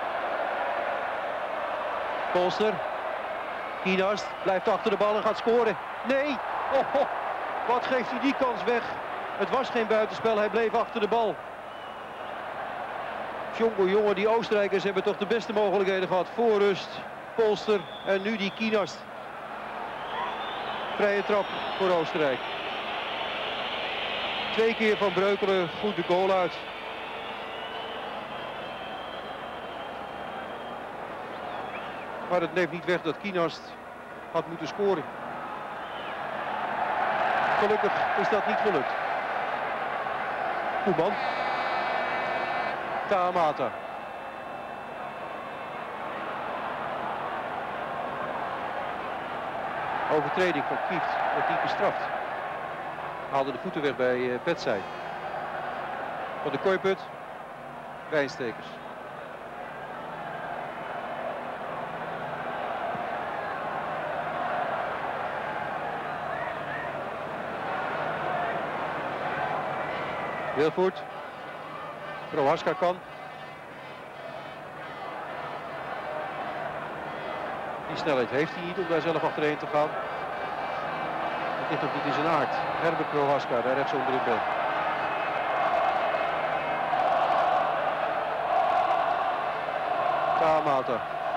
Polster. Kienast blijft achter de bal en gaat scoren. Nee! Oh, oh. Wat geeft hij die kans weg? Het was geen buitenspel, hij bleef achter de bal. Jongen, jongen, die Oostenrijkers hebben toch de beste mogelijkheden gehad. Voor rust, Polster en nu die Kienast. Vrije trap voor Oostenrijk. Twee keer van Breukelen, goed de goal uit. Maar het neemt niet weg dat Kienast had moeten scoren. Gelukkig is dat niet gelukt. Koeman. Taamata. Overtreding van Kieft wordt niet bestraft. Haalde de voeten weg bij uh, Petzij. Van de Kooiput. Wijnstekers. Wilvoort. Prohaska kan. Die snelheid heeft hij niet om daar zelf achterheen te gaan. Het ligt ook niet in zijn aard. Herbert Prohaska, daar rechts onder in beeld. Taamata.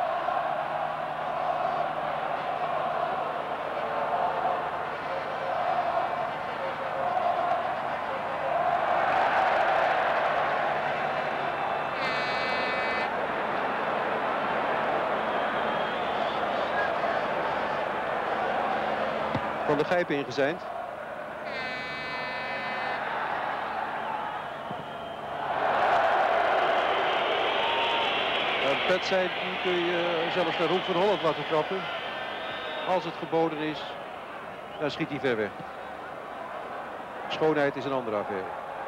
Van de Gijp ingezeind. Uh, Petzij, die kun je zelfs naar Roep van Holland laten trappen. Als het geboden is, dan schiet hij ver weg. Schoonheid is een andere affaire.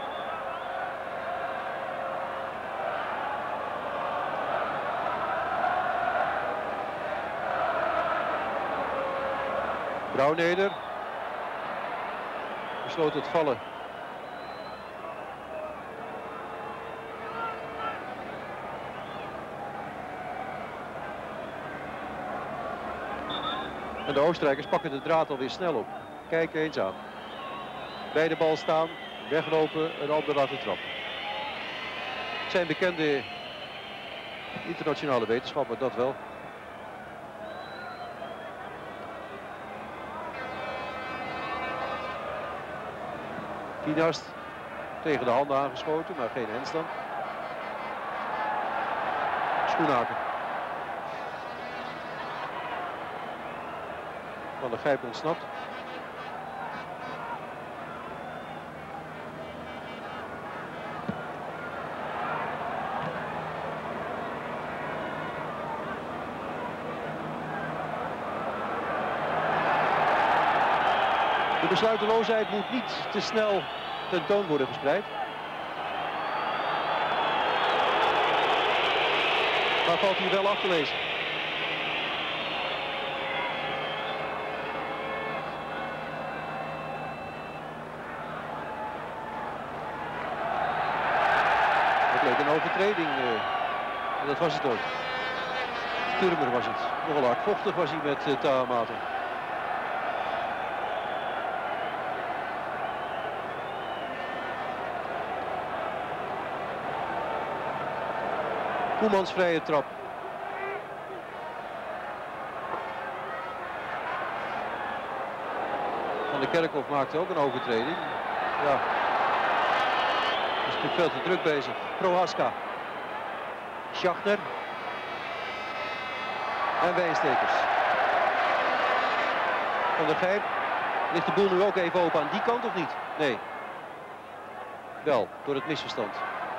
Brouwneder besloot het vallen. En de Oostenrijkers pakken de draad alweer snel op. Kijk eens aan. Bij de bal staan Weglopen, een ander laten trappen. Het zijn bekende internationale wetenschappen, dat wel. Kienast tegen de handen aangeschoten, maar geen handstand. Schoenhaken. Van de Gijp ontsnapt. De besluiteloosheid moet niet te snel tentoon worden gespreid. Maar valt hier wel af te lezen. Het leek een overtreding. Uh, dat was het ook. Turmer was het. Nogal hardvochtig was hij met uh, Tahamata. Koemans vrije trap. Van de Kerkhof maakte ook een overtreding. Ja. Is natuurlijk veel te druk bezig. Prohaska. Schachner. En Wijnstekers. Van der Gijp. Ligt de boel nu ook even open aan die kant of niet? Nee. Wel, door het misverstand.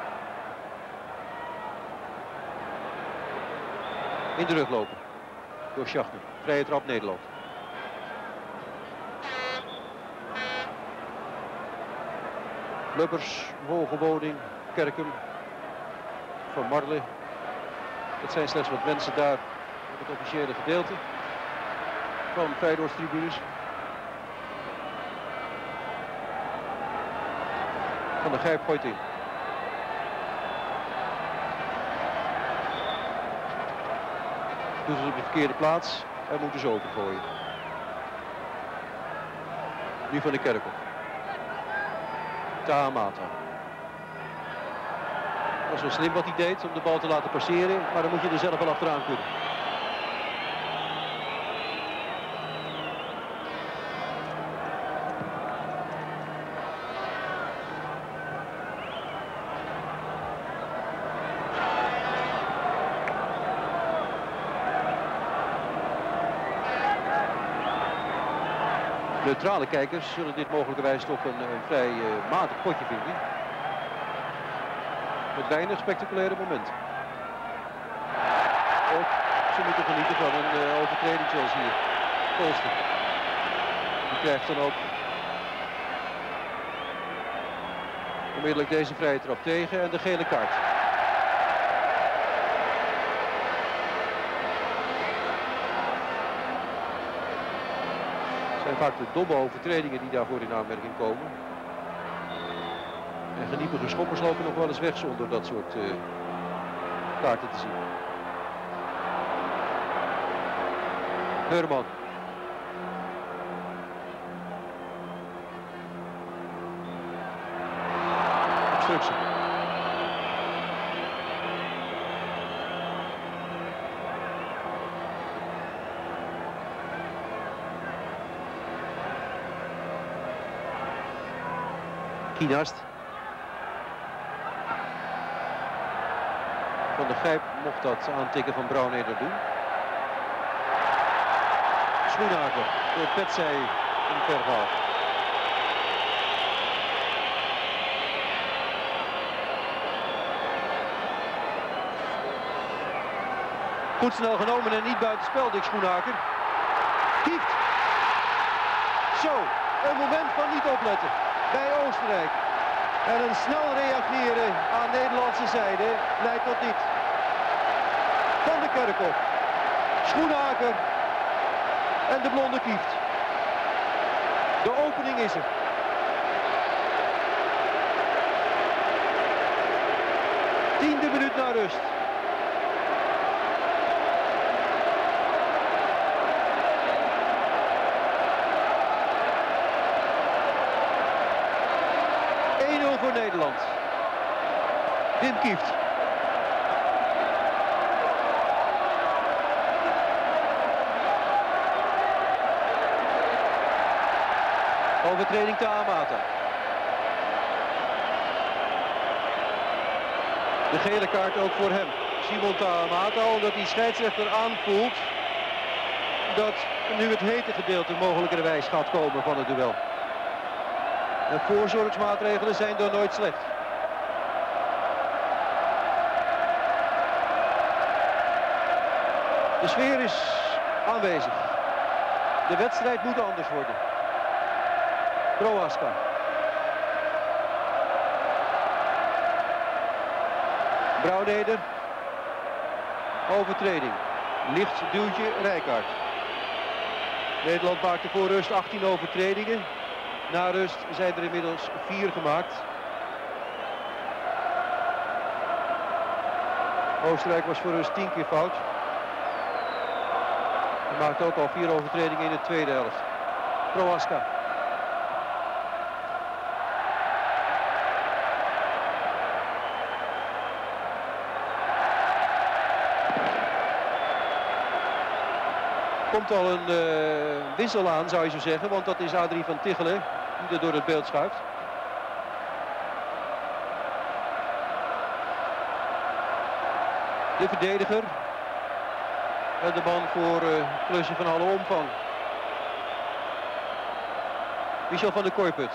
In de rug lopen. Door Schachner. Vrije trap Nederland. Lubbers, Hoge Woning, Kerkum, Van Marle. Dat zijn slechts wat mensen daar op het officiële gedeelte van Feyenoord tribunes. Van der Gijp gooit in. Doet het op de verkeerde plaats. Hij moet dus opengooien. Nu Van de Kerkhof. Tahamata. Dat was wel slim wat hij deed om de bal te laten passeren. Maar dan moet je er zelf wel achteraan kunnen. Neutrale kijkers zullen dit mogelijkerwijs toch een, een vrij uh, matig potje vinden. Met weinig spectaculaire momenten. Ook ze moeten genieten van een uh, overtreding zoals hier. Polster. Die krijgt dan ook onmiddellijk deze vrije trap tegen en de gele kaart. Het zijn vaak de domme overtredingen die daarvoor in aanmerking komen. En geniepige schoppers lopen nog wel eens weg zonder dat soort uh, kaarten te zien. Heurman. Obstructie. Kienast. Van der Gijp mocht dat aantikken van Brown eerder doen. Schoenhaken door Petzij in ver gehaald. Goed snel genomen en niet buitenspel, Dick Schoenhaken. Kieft. Zo, een moment van niet opletten bij Oostenrijk. En een snel reageren aan Nederlandse zijde leidt tot niet. Van de Kerkhof. Schoenhaken. En de blonde Kieft. De opening is er. Tiende minuut na rust. Nederland. Wim Kieft. Overtreding te Amata. De gele kaart ook voor hem. Simon Tahamata, omdat die scheidsrechter aanvoelt dat nu het hete gedeelte mogelijkerwijs gaat komen van het duel. En voorzorgsmaatregelen zijn dan nooit slecht. De sfeer is aanwezig. De wedstrijd moet anders worden. Prohaska. Brouwneder. Overtreding. Licht duwtje Rijkaard. Nederland maakte voor rust achttien overtredingen. Na rust zijn er inmiddels vier gemaakt. Oostenrijk was voor rust tien keer fout. Hij maakte ook al vier overtredingen in de tweede helft. Prohaska. Komt al een uh, wissel aan, zou je zo zeggen, want dat is Adrie van Tichelen die er door het beeld schuift. De verdediger en de man voor uh, klussen van alle omvang. Michel van der Kooijput.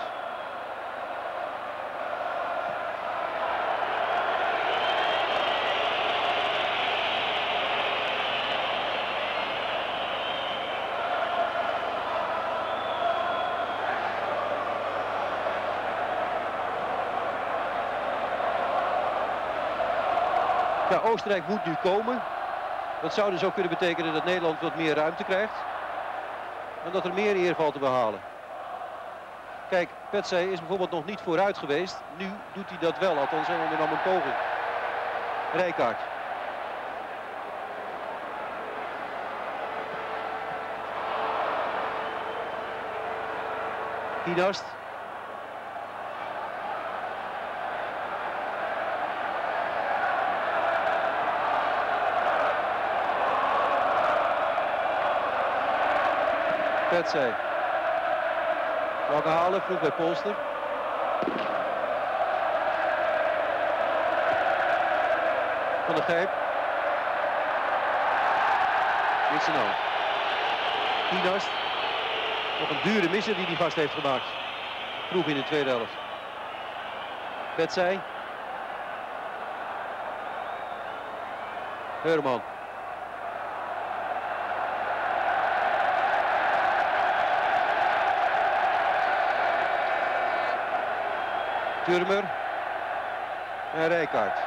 Ja, Oostenrijk moet nu komen. Dat zou dus ook kunnen betekenen dat Nederland wat meer ruimte krijgt. En dat er meer eer valt te behalen. Kijk, Petzey is bijvoorbeeld nog niet vooruit geweest. Nu doet hij dat wel, althans hij ondernam een poging. Rijkaard. Kienast. Petzey. Lange halen, vroeg bij Polster. Van de Gijp. Niks aan de hand. Kienast. Nog een dure misser die hij vast heeft gemaakt. Vroeg in de tweede helft. Petzey. Heurman. Turmer en Rijkaard.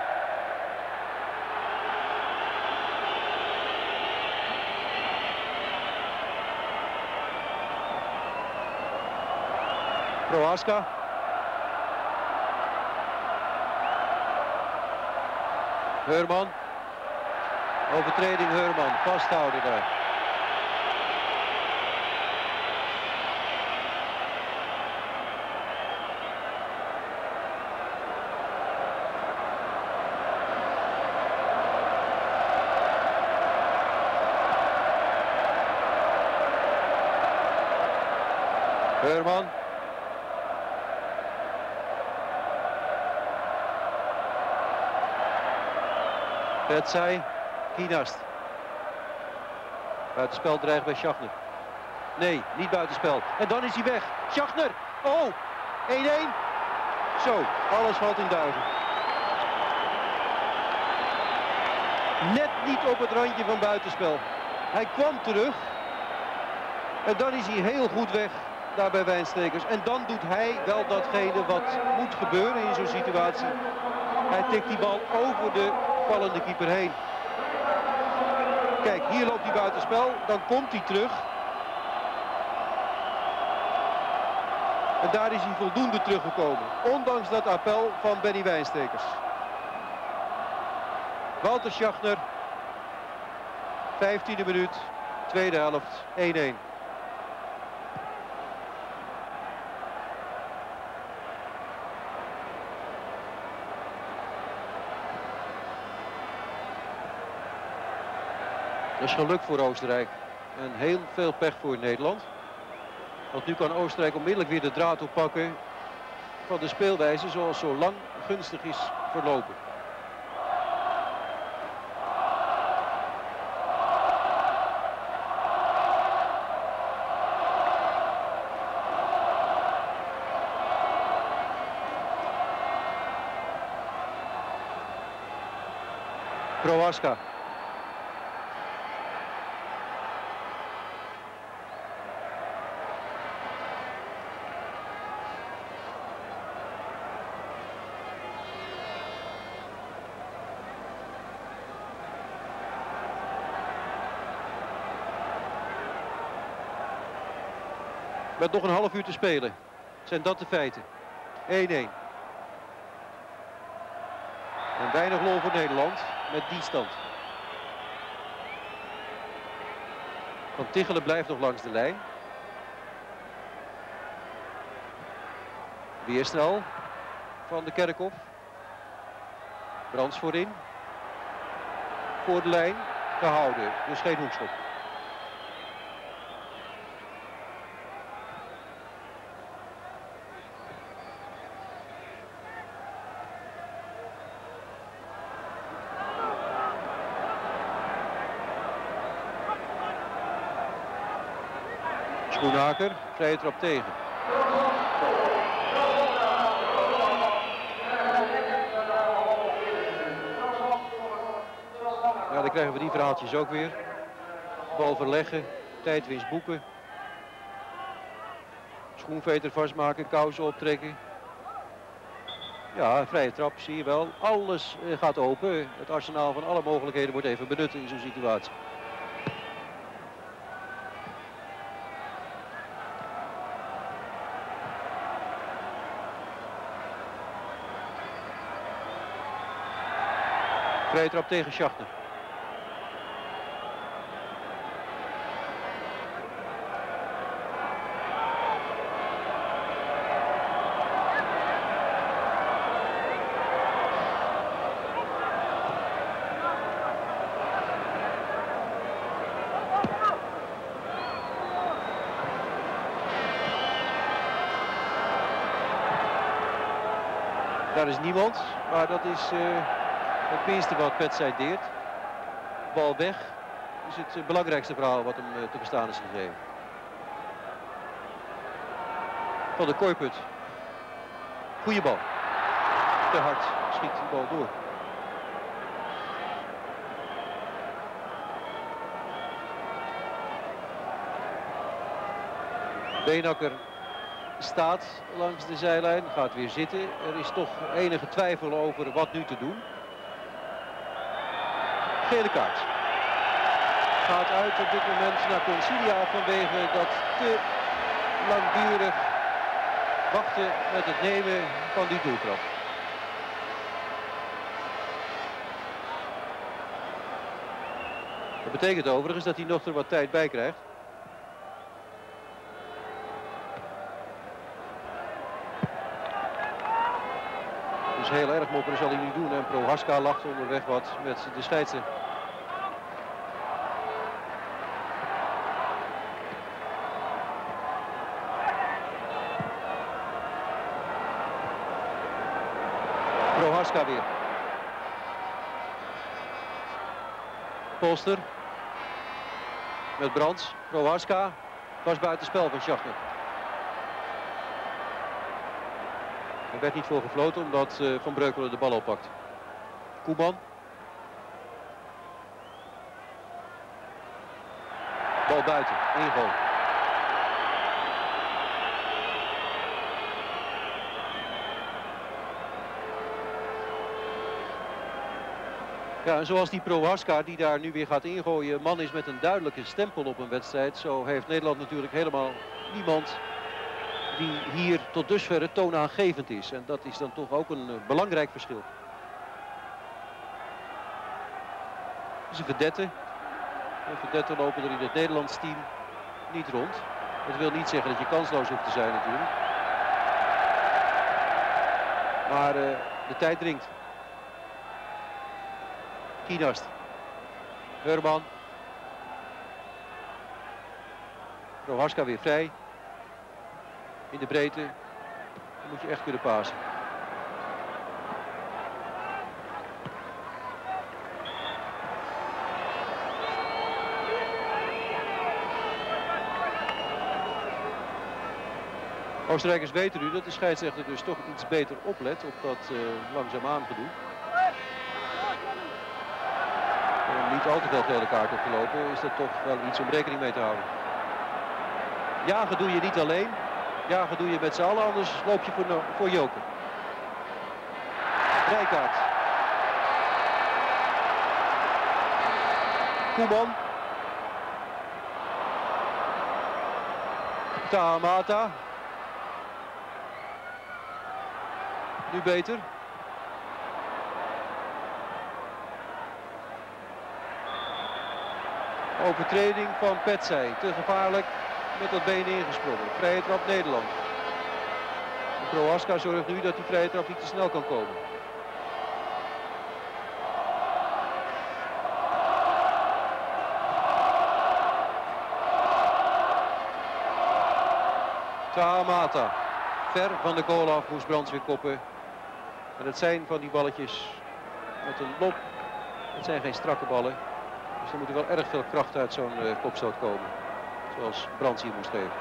Prohaska. Heurman. Overtreding Heurman. Vasthouden daar. Heurman. Petzey. Kienast. Buitenspel dreigt bij Schachner. Nee, niet buitenspel. En dan is hij weg. Schachner. Oh, één-één. Zo, alles valt in duigen. Net niet op het randje van buitenspel. Hij kwam terug. En dan is hij heel goed weg. Daar bij Wijnstekers. En dan doet hij wel datgene wat moet gebeuren in zo'n situatie. Hij tikt die bal over de vallende keeper heen. Kijk, hier loopt hij buitenspel. Dan komt hij terug. En daar is hij voldoende teruggekomen. Ondanks dat appel van Benny Wijnstekers. Walter Schachner. vijftiende minuut. Tweede helft. één-één. Dat is geluk voor Oostenrijk. En heel veel pech voor Nederland. Want nu kan Oostenrijk onmiddellijk weer de draad oppakken van de speelwijze zoals zo lang gunstig is verlopen. Prohaska. Met nog een half uur te spelen. Zijn dat de feiten? één-één. En weinig lol voor Nederland met die stand. Van Tichelen blijft nog langs de lijn. Weer snel van de Kerkhoff. Brands voorin. Voor de lijn. Gehouden. Dus geen hoekschop. Schoenhaker, vrije trap tegen. Ja, dan krijgen we die verhaaltjes ook weer. Bal verleggen, tijdwinst boeken. Schoenveter vastmaken, kousen optrekken. Ja, vrije trap, zie je wel. Alles gaat open. Het arsenaal van alle mogelijkheden wordt even benut in zo'n situatie. Vrije trap tegen Schachter. Daar is niemand, maar dat is uh, het minste wat Pet deert. Bal weg is het belangrijkste verhaal wat hem uh, te verstaan is gegeven. Van de Kooiput. Goeie bal. Te hard schiet de bal door. Beenakker staat langs de zijlijn, gaat weer zitten. Er is toch enige twijfel over wat nu te doen. Gele kaart. Gaat uit op dit moment naar Concilia vanwege dat te langdurig wachten met het nemen van die doeltrap. Dat betekent overigens dat hij nog er wat tijd bij krijgt. Dus heel erg mopperen zal hij niet doen. En Prohaska lacht onderweg wat met de scheidsrechter. Prohaska weer. Polster. Met Brands. Prohaska. Was buitenspel van Schachter. Er werd niet voor gefloten omdat uh, Van Breukelen de bal oppakt. Koeman. Bal buiten. Ingooi. Ja, en zoals die Prohaska die daar nu weer gaat ingooien, man is met een duidelijke stempel op een wedstrijd. Zo heeft Nederland natuurlijk helemaal niemand die hier tot dusverre toonaangevend is. En dat is dan toch ook een uh, belangrijk verschil. Het is een vedette. En vedetten lopen er in het Nederlands team niet rond. Dat wil niet zeggen dat je kansloos hoeft te zijn natuurlijk. Maar uh, de tijd dringt. Kienast. Heurman. Prohaska weer vrij. In de breedte. Dan moet je echt kunnen pasen. Oostenrijkers weten nu dat de scheidsrechter dus toch iets beter oplet op dat uh, langzaamaan gedoe. En om niet al te veel gele kaart op te lopen is dat toch wel iets om rekening mee te houden. Jagen doe je niet alleen. Jagen doe je met z'n allen, anders loop je voor, no voor joker. Rijkaard. Koeman. Tamata. Nu beter. Overtreding van Petzij. Te gevaarlijk met dat been ingesprongen. Vrije trap Nederland. Prohaska zorgt nu dat die vrije trap niet te snel kan komen. Tamata. Ver van de goal af moest Brands weer koppen. En het zijn van die balletjes met een lop. Het zijn geen strakke ballen. Dus er moet er wel erg veel kracht uit zo'n uh, kopstoot komen. Zoals Brands hier moest geven.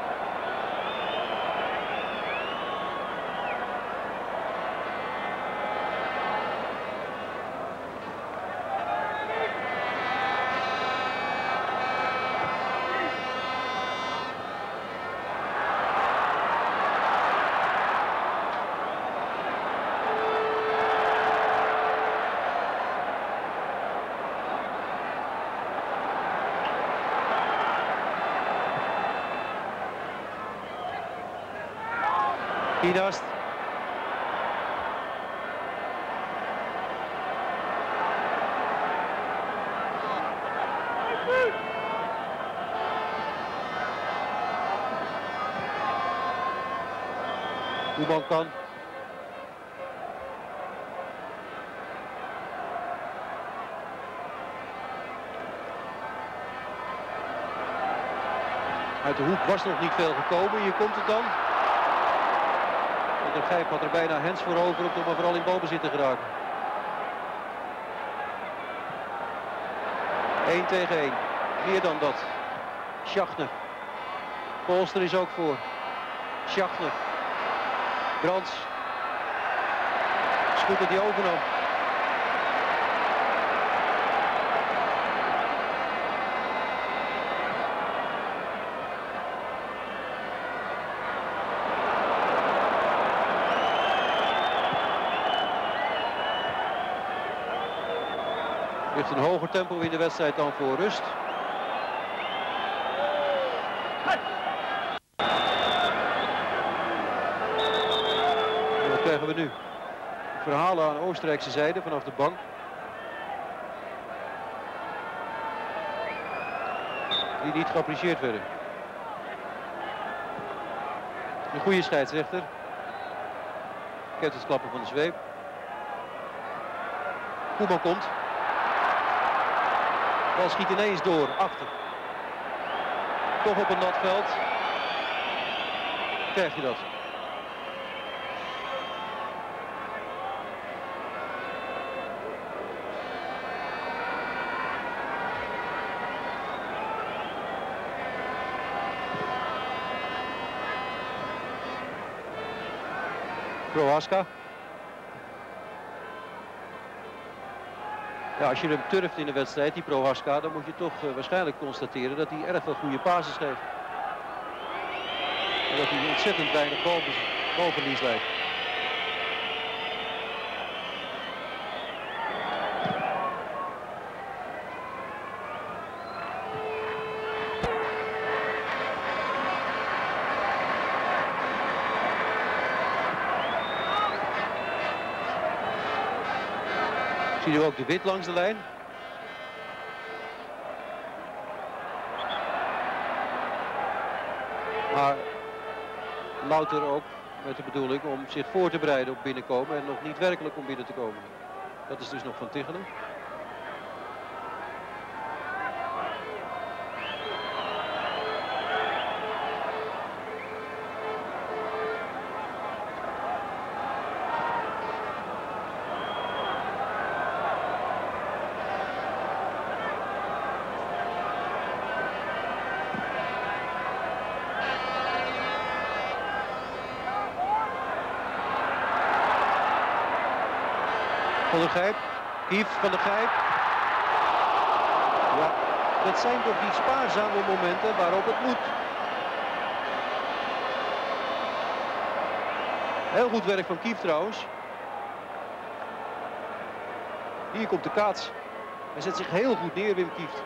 Pinast. Koeman kan. Uit de hoek was nog niet veel gekomen. Hier komt het dan. De Gijp had er bijna hens voor over om maar vooral in balbezit te geraken. één tegen één. Meer dan dat. Schachner. Polster is ook voor. Schachner. Brands. Het is goed dat hij overnam. Heeft een hoger tempo in de wedstrijd dan voor rust. En wat krijgen we nu? Verhalen aan Oostenrijkse zijde vanaf de bank. Die niet geapprecieerd werden. Een goede scheidsrechter. Kent het klappen van de zweep. Koeman komt. De bal schiet ineens door, achter. Toch op een nat veld. Krijg je dat. Prohaska. Ja, als je hem turft in de wedstrijd, die Prohaska, dan moet je toch uh, waarschijnlijk constateren dat hij erg veel goede passes geeft. En dat hij ontzettend weinig balverlies leidt. Zie je ook de Wit langs de lijn. Maar louter ook met de bedoeling om zich voor te bereiden op binnenkomen en nog niet werkelijk om binnen te komen. Dat is dus nog Van Tichelen. Van der Gijp. Kieft Van der Gijp. Ja, dat zijn toch die spaarzame momenten waarop het moet. Heel goed werk van Kieft trouwens. Hier komt de kaats. Hij zet zich heel goed neer, Wim Kieft.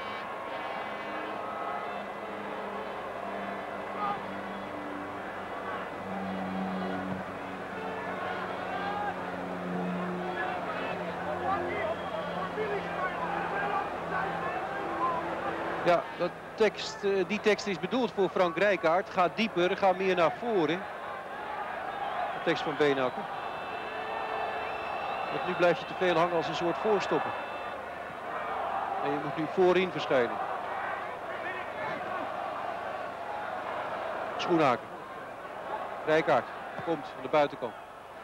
Ja, dat tekst, die tekst is bedoeld voor Frank Rijkaard. Ga dieper, ga meer naar voren. De tekst van Beenhakker. Want nu blijf je te veel hangen als een soort voorstopper. En je moet nu voorin verschijnen. Schoenhaker. Rijkaard komt van de buitenkant.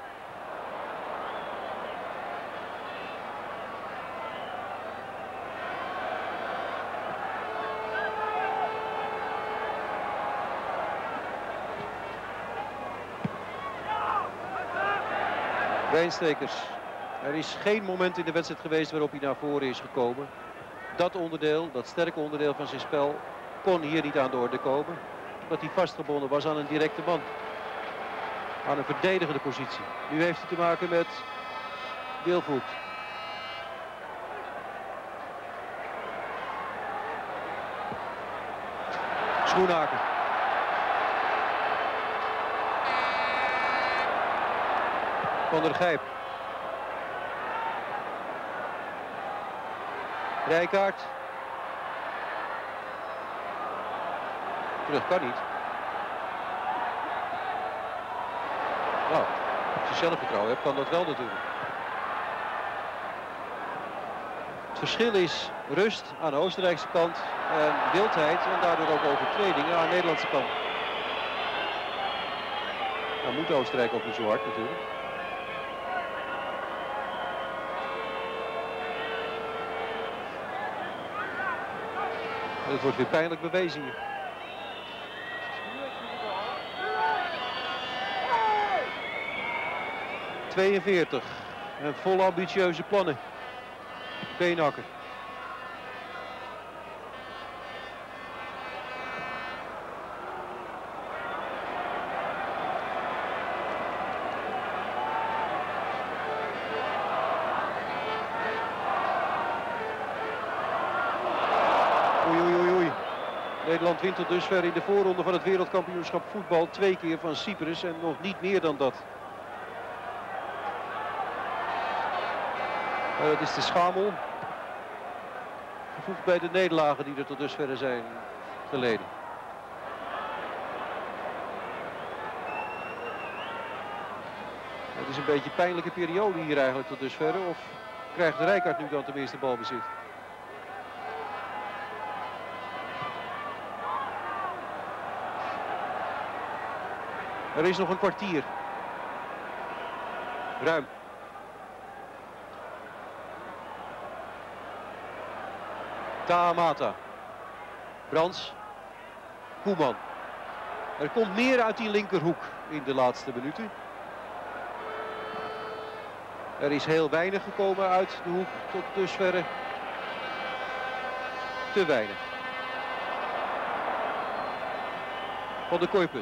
Wijnstekers. Er is geen moment in de wedstrijd geweest waarop hij naar voren is gekomen. Dat onderdeel, dat sterke onderdeel van zijn spel, kon hier niet aan de orde komen. Omdat hij vastgebonden was aan een directe man. Aan een verdedigende positie. Nu heeft hij te maken met Wilvoet. Schoenhaker. Van der Gijp. Rijkaard. Terug kan niet. Nou, als je zelfvertrouwen hebt, kan dat wel natuurlijk. Het verschil is rust aan de Oostenrijkse kant en wildheid en daardoor ook overtredingen aan de Nederlandse kant. Dan moet Oostenrijk ook niet zo hard natuurlijk. En het wordt weer pijnlijk bewezen hier. tweeënveertig. En vol ambitieuze plannen. Beenhakker. Nederland wint tot dusver in de voorronde van het wereldkampioenschap voetbal twee keer van Cyprus en nog niet meer dan dat. Uh, het is de schamel. Gevoegd bij de nederlagen die er tot dusver zijn geleden. Het is een beetje een pijnlijke periode hier eigenlijk tot dusver. Of krijgt de Rijkaard nu dan tenminste balbezit? Er is nog een kwartier. Ruim. Taamata. Brands. Koeman. Er komt meer uit die linkerhoek in de laatste minuten. Er is heel weinig gekomen uit de hoek tot dusverre. Te weinig. Van de Kooiput.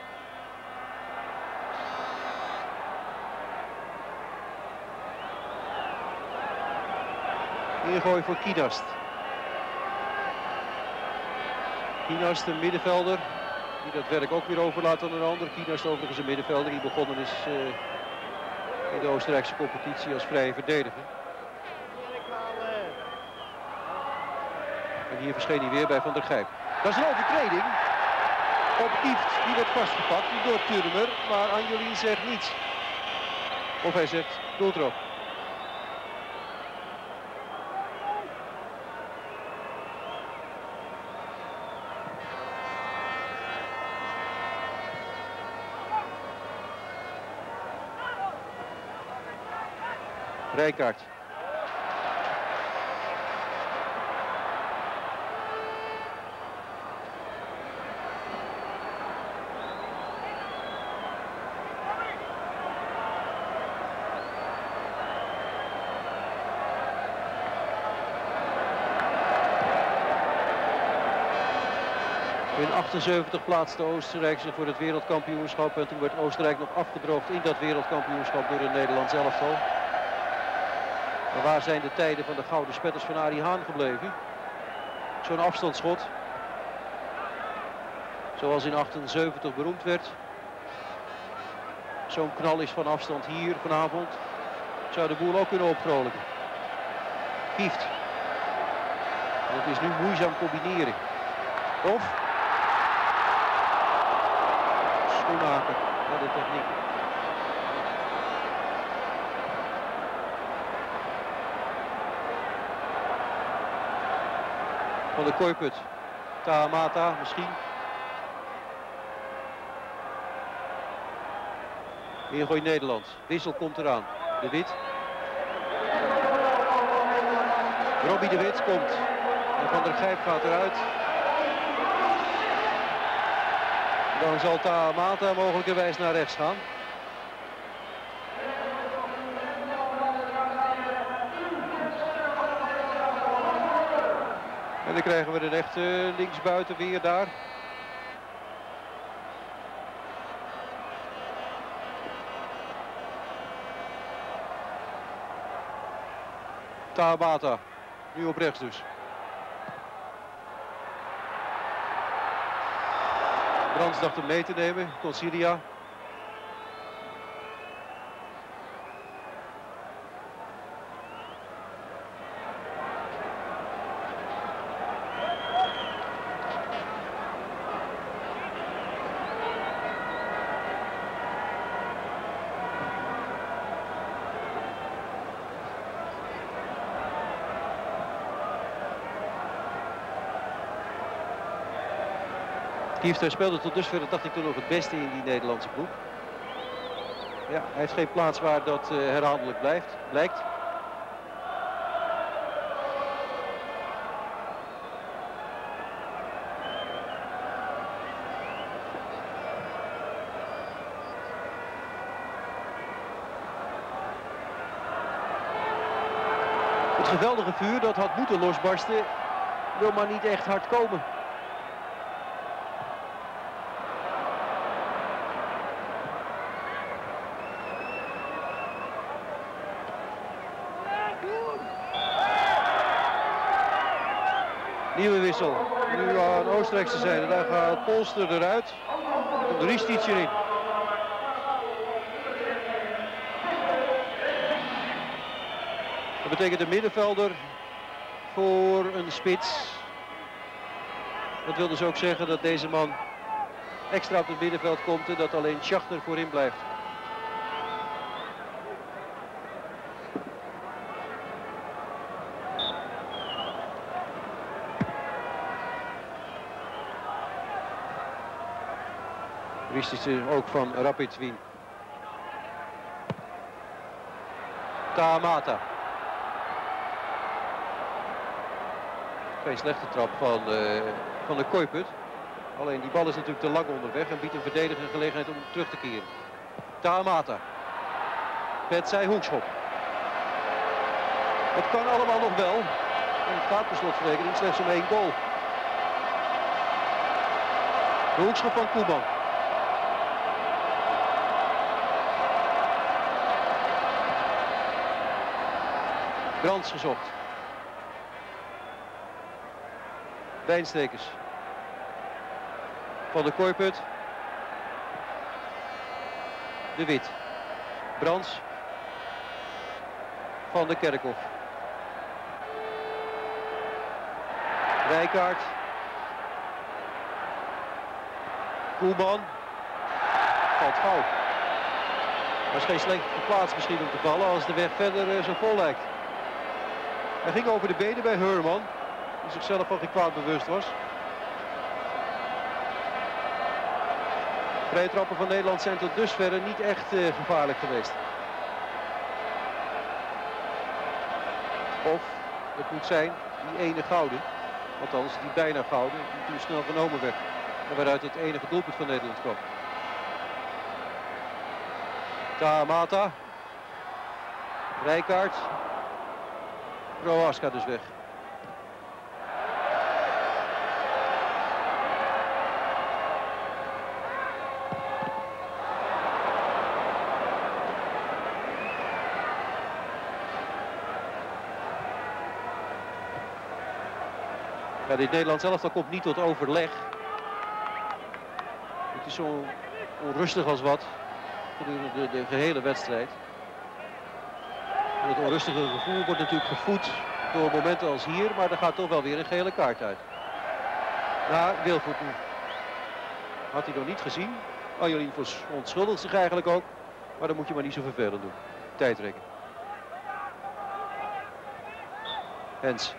Ingooi voor Kienast. Kienast, een middenvelder, die dat werk ook weer overlaat aan een ander. Kienast overigens een middenvelder die begonnen is uh, in de Oostenrijkse competitie als vrije verdediger. En hier verscheen hij weer bij Van der Gijp. Dat is een overtreding op Kieft, die wordt vastgepakt door Turmer, maar Anjolien zegt niets. Of hij zegt doeltrap. Rijkaard. In achtenzeventig plaatste Oostenrijk zich voor het wereldkampioenschap. En toen werd Oostenrijk nog afgedroogd in dat wereldkampioenschap door het Nederlands elftal. Maar waar zijn de tijden van de gouden spetters van Arie Haan gebleven? Zo'n afstandsschot. Zoals in achtenzeventig beroemd werd. Zo'n knal is van afstand hier vanavond. Zou de boel ook kunnen opvrolijken. Kieft. En het is nu moeizaam combineren. Of Schoenmaker met de techniek. Van de Kooiput. Tahamata misschien. Ingooi Nederland. Wissel komt eraan. De Wit. Robbie de Wit komt. En Van der Gijp gaat eruit. Dan zal Tahamata mogelijkerwijs naar rechts gaan. En dan krijgen we de echte linksbuiten weer daar. Tahamata, nu op rechts dus. Brands dacht hem mee te nemen, Concilia. Kieft speelde tot dusver, dat dacht ik toen nog het beste in die Nederlandse ploeg. Ja, hij heeft geen plaats waar dat uh, herhaaldelijk blijft, blijkt. Het geweldige vuur dat had moeten losbarsten, wil maar niet echt hard komen. Nieuwe wissel. Nu aan Oostenrijkse zijde. Daar gaat Polster eruit. Er komt Ristic erin. Dat betekent een middenvelder voor een spits. Dat wil dus ook zeggen dat deze man extra op het middenveld komt en dat alleen Schachter voorin blijft. Ristic ook van Rapid Wien. Tahamata. Geen slechte trap van, uh, van de Kooiput. Alleen die bal is natuurlijk te lang onderweg en biedt een verdediger een gelegenheid om terug te keren. Tahamata. Met zijn hoekschop. Het kan allemaal nog wel. En het gaat per slotverrekening slechts om één goal. De hoekschop van Koeman. Brands gezocht. Wijnstekers. Van de Kooiput. De Wit. Brands. Van de Kerkhof. Rijkaard. Koeman. Valt gauw. Dat is geen slechte plaats misschien om te vallen als de weg verder uh, zo vol lijkt. Hij ging over de benen bij Heurman, die zichzelf van geen kwaad bewust was. Vrije trappen van Nederland zijn tot dusver niet echt uh, gevaarlijk geweest. Of het moet zijn die ene gouden, althans die bijna gouden, die toen snel genomen werd. En waaruit het enige doelpunt van Nederland kwam. Tahamata. Rijkaard. Prohaska dus weg. Ja, dit Nederlands elftal komt niet tot overleg. Het is zo onrustig als wat gedurende de, de gehele wedstrijd. En het onrustige gevoel wordt natuurlijk gevoed door momenten als hier, maar er gaat toch wel weer een gele kaart uit. Naar Wilvoet nu. Had hij nog niet gezien. Angelien verontschuldigt zich eigenlijk ook. Maar dan moet je maar niet zo vervelend doen. Tijdrekken. Hens.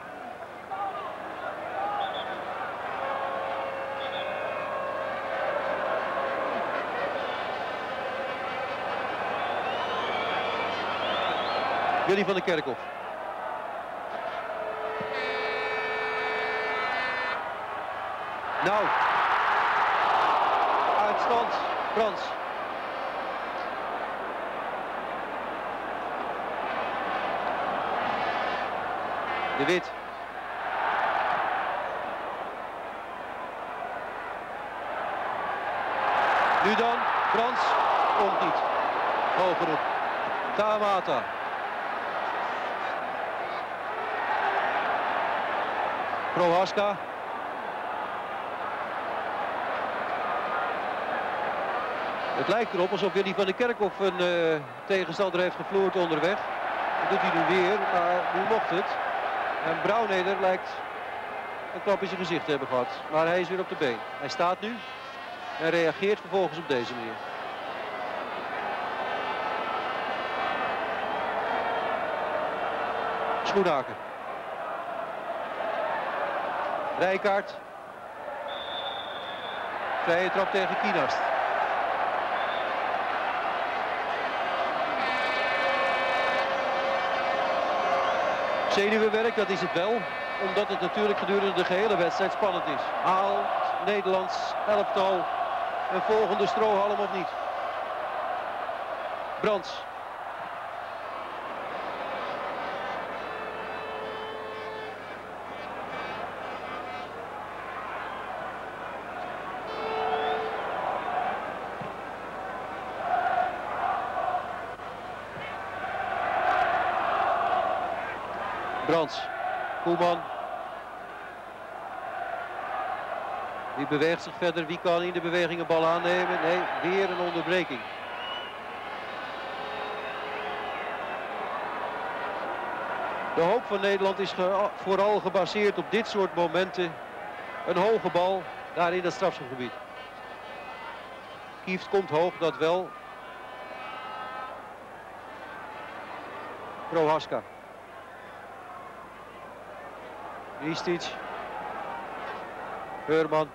Willy van der Kerkhof. Nou. Uitstand. Frans. De Wit. Nu dan. Frans. Komt niet. Hoog genoeg. Tamata. Prohaska. Het lijkt erop alsof Willy van der Kerkhof een uh, tegenstander heeft gevloerd onderweg. Dat doet hij nu weer, maar nu mocht het. En Brauneder lijkt een klap in zijn gezicht te hebben gehad. Maar hij is weer op de been. Hij staat nu en reageert vervolgens op deze manier. Schoenhaker. Rijkaard. Vrije trap tegen Kienast. Zenuwenwerk, dat is het wel. Omdat het natuurlijk gedurende de gehele wedstrijd spannend is. Haalt Nederlands elftal een volgende strohalm of niet? Brands. Brands, Koeman. Wie beweegt zich verder? Wie kan in de beweging een bal aannemen? Nee, weer een onderbreking. De hoop van Nederland is ge vooral gebaseerd op dit soort momenten. Een hoge bal, daar in het strafschopgebied. Kieft komt hoog, dat wel. Prohaska. Ristic. Heurman.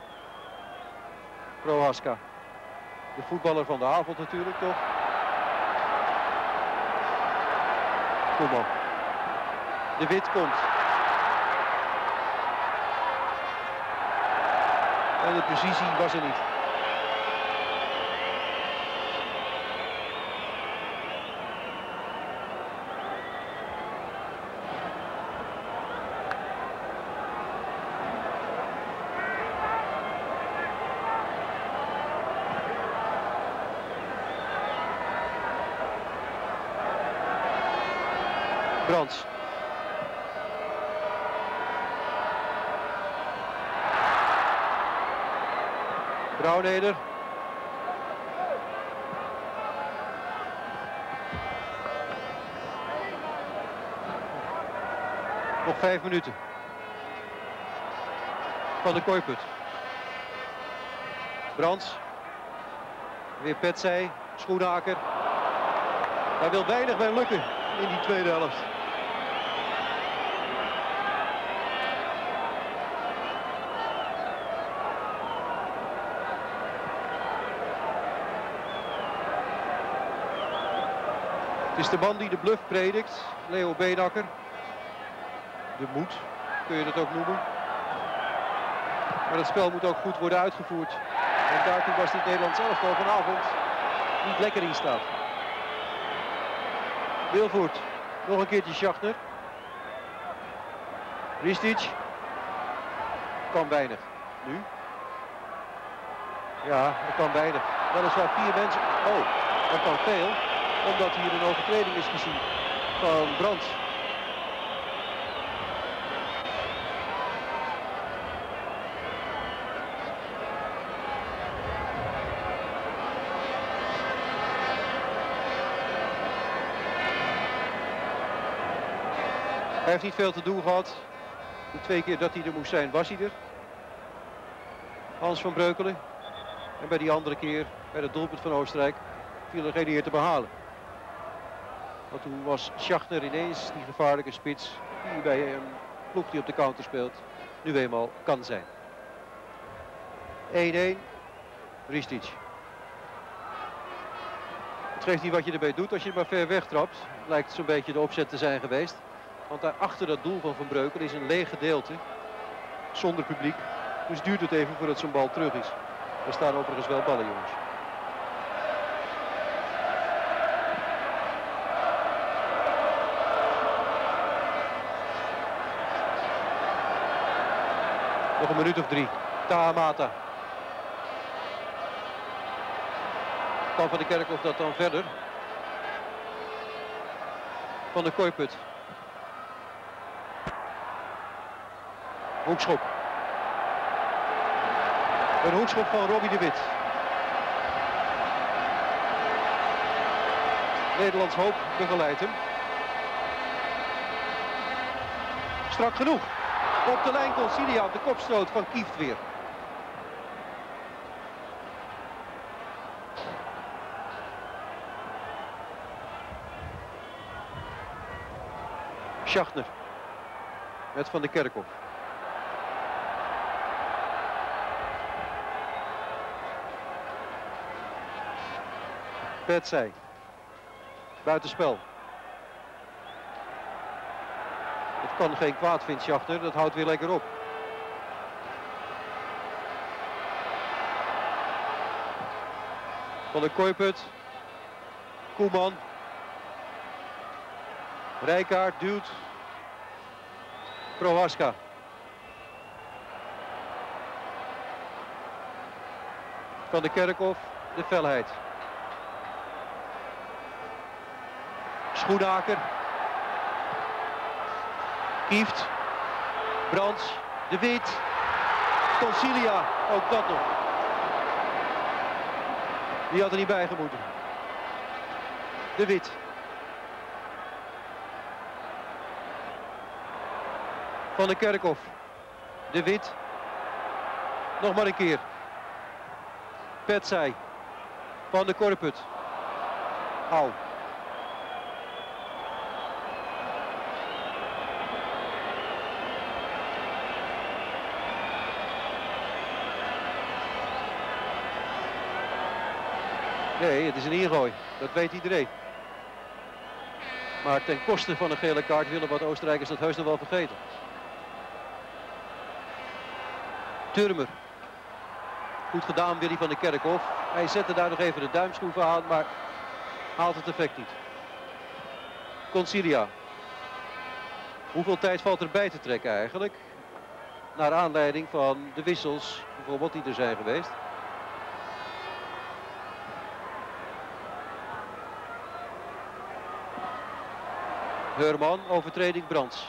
Prohaska. De voetballer van de avond natuurlijk toch. Koeman. De Wit komt. En de precisie was er niet. Brands. Brauneder. Nog vijf minuten. Van de Kooiput. Brands. Weer Petzij. Schoenhaker. Daar wil weinig bij lukken in die tweede helft. Het is de man die de bluff predikt, Leo Beenhakker. De moed, kun je dat ook noemen. Maar het spel moet ook goed worden uitgevoerd. En daartoe was dit Nederlands elftal vanavond niet lekker in staat. Wilvoet, nog een keertje Schachner. Ristic. Kan weinig. Nu. Ja, er kan weinig. Weliswaar vier mensen. Oh, dat kan veel. Omdat hier een overtreding is gezien van Brands. Hij heeft niet veel te doen gehad. De twee keer dat hij er moest zijn, was hij er. Hans van Breukelen. En bij die andere keer, bij het doelpunt van Oostenrijk, viel er geen eer te behalen. Want toen was Schachner ineens die gevaarlijke spits die bij een ploeg die op de counter speelt nu eenmaal kan zijn. één-één. Ristic. Het geeft niet wat je erbij doet als je het maar ver wegtrapt. Lijkt zo'n beetje de opzet te zijn geweest. Want daar achter dat doel van Van Breukelen is een leeg gedeelte. Zonder publiek. Dus duurt het even voordat zo'n bal terug is. Er staan overigens wel ballen, jongens. Nog een minuut of drie. Tahamata. Kan Van de Kerkhof dat dan verder? Van de Kooiput. Hoekschop. Een hoekschop van Robbie de Wit. Nederlands hoop begeleidt hem. Strak genoeg. Op de lijn Concilia op de kopstoot van Kieft weer. Schachner. Met Van de Kerkhof. Petzij. Buitenspel. Het kan geen kwaad, vindt Schachner. Dat houdt weer lekker op. Van de Kooiput. Koeman. Rijkaard duwt. Prohaska. Van de Kerkhof. De felheid. Schoenaker. Kieft. Brands. De Wit. Concilia. Ook dat nog. Die had er niet bij gemoeten. De Wit. Van de Kerkhof. De Wit. Nog maar een keer. Petzij. Van de Korput. Au. Nee, het is een ingooi. Dat weet iedereen. Maar ten koste van een gele kaart willen wat Oostenrijkers dat heus nog wel vergeten. Turmer. Goed gedaan, Willy van de Kerkhof. Hij zette daar nog even de duimschroeven aan, maar haalt het effect niet. Concilia. Hoeveel tijd valt er bij te trekken eigenlijk? Naar aanleiding van de wissels, bijvoorbeeld, die er zijn geweest. Heurman, overtreding Brands.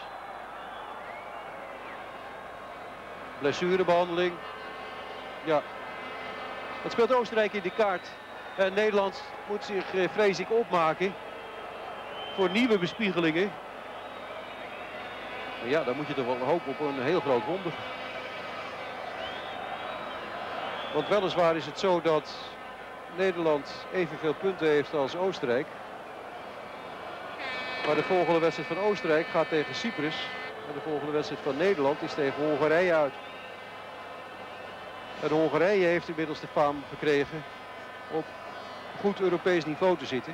Blessurebehandeling. Ja. Wat speelt Oostenrijk in de kaart? En Nederland moet zich, eh, vrees ik, opmaken voor nieuwe bespiegelingen. Maar ja, dan moet je toch wel hopen op een heel groot wonder. Want weliswaar is het zo dat Nederland evenveel punten heeft als Oostenrijk. Maar de volgende wedstrijd van Oostenrijk gaat tegen Cyprus. En de volgende wedstrijd van Nederland is tegen Hongarije uit. En Hongarije heeft inmiddels de faam gekregen op goed Europees niveau te zitten.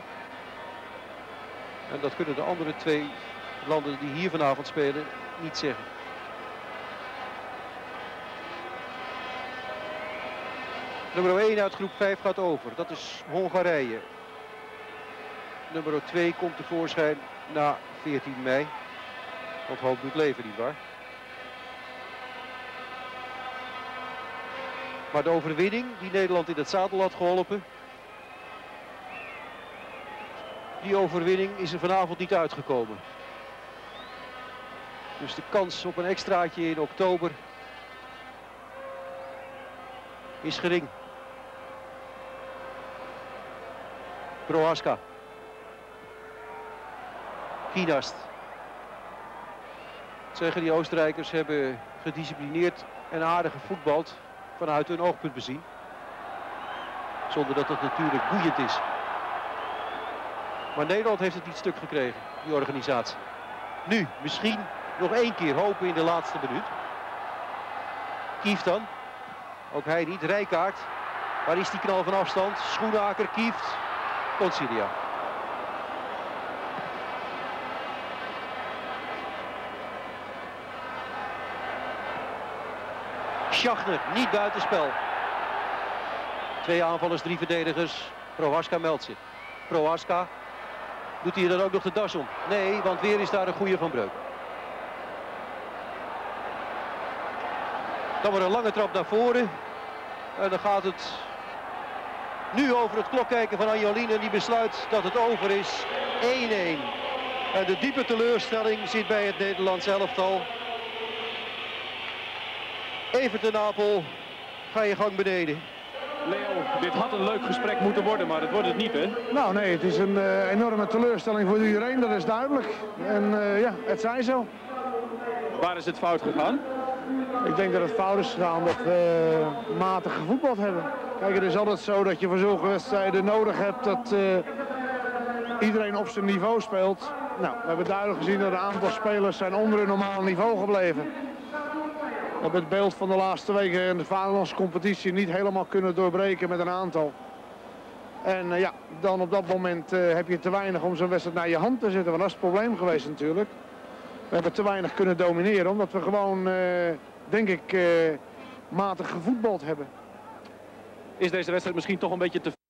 En dat kunnen de andere twee landen die hier vanavond spelen niet zeggen. Nummer één uit groep vijf gaat over. Dat is Hongarije. Nummer twee komt tevoorschijn na veertien mei. Want hoop doet leven, nietwaar? Maar de overwinning die Nederland in het zadel had geholpen, die overwinning is er vanavond niet uitgekomen. Dus de kans op een extraatje in oktober is gering. Prohaska. Kienast. Zeggen die Oostenrijkers hebben gedisciplineerd en aardig gevoetbald vanuit hun oogpunt bezien. Zonder dat het natuurlijk boeiend is. Maar Nederland heeft het niet stuk gekregen, die organisatie. Nu, misschien nog één keer hopen in de laatste minuut. Kieft dan. Ook hij niet. Rijkaard. Waar is die knal van afstand? Schoenaker, Kieft. Concilia. Schachner, niet buitenspel. Twee aanvallers, drie verdedigers. Prohaska meldt zich. Prohaska. Doet hij er dan ook nog de das om? Nee, want weer is daar een goede Van Breuk. Dan wordt een lange trap naar voren. En dan gaat het nu over het klokkijken van Anjoline. Die besluit dat het over is. één-één. En de diepe teleurstelling zit bij het Nederlands elftal. Evert Apel, ga je gang beneden. Leo, dit had een leuk gesprek moeten worden, maar het wordt het niet, hè? Nou nee, het is een uh, enorme teleurstelling voor iedereen, dat is duidelijk. En uh, ja, het zij zo. Waar is het fout gegaan? Ik denk dat het fout is gegaan dat we uh, matig gevoetbald hebben. Kijk, het is altijd zo dat je voor zulke wedstrijden nodig hebt dat uh, iedereen op zijn niveau speelt. Nou, we hebben duidelijk gezien dat een aantal spelers zijn onder hun normaal niveau gebleven. We hebben het beeld van de laatste weken in de vaderlandse competitie niet helemaal kunnen doorbreken met een aantal. En uh, ja, dan op dat moment uh, heb je te weinig om zo'n wedstrijd naar je hand te zetten. Want dat is het probleem geweest natuurlijk. We hebben te weinig kunnen domineren omdat we gewoon, uh, denk ik, uh, matig gevoetbald hebben. Is deze wedstrijd misschien toch een beetje te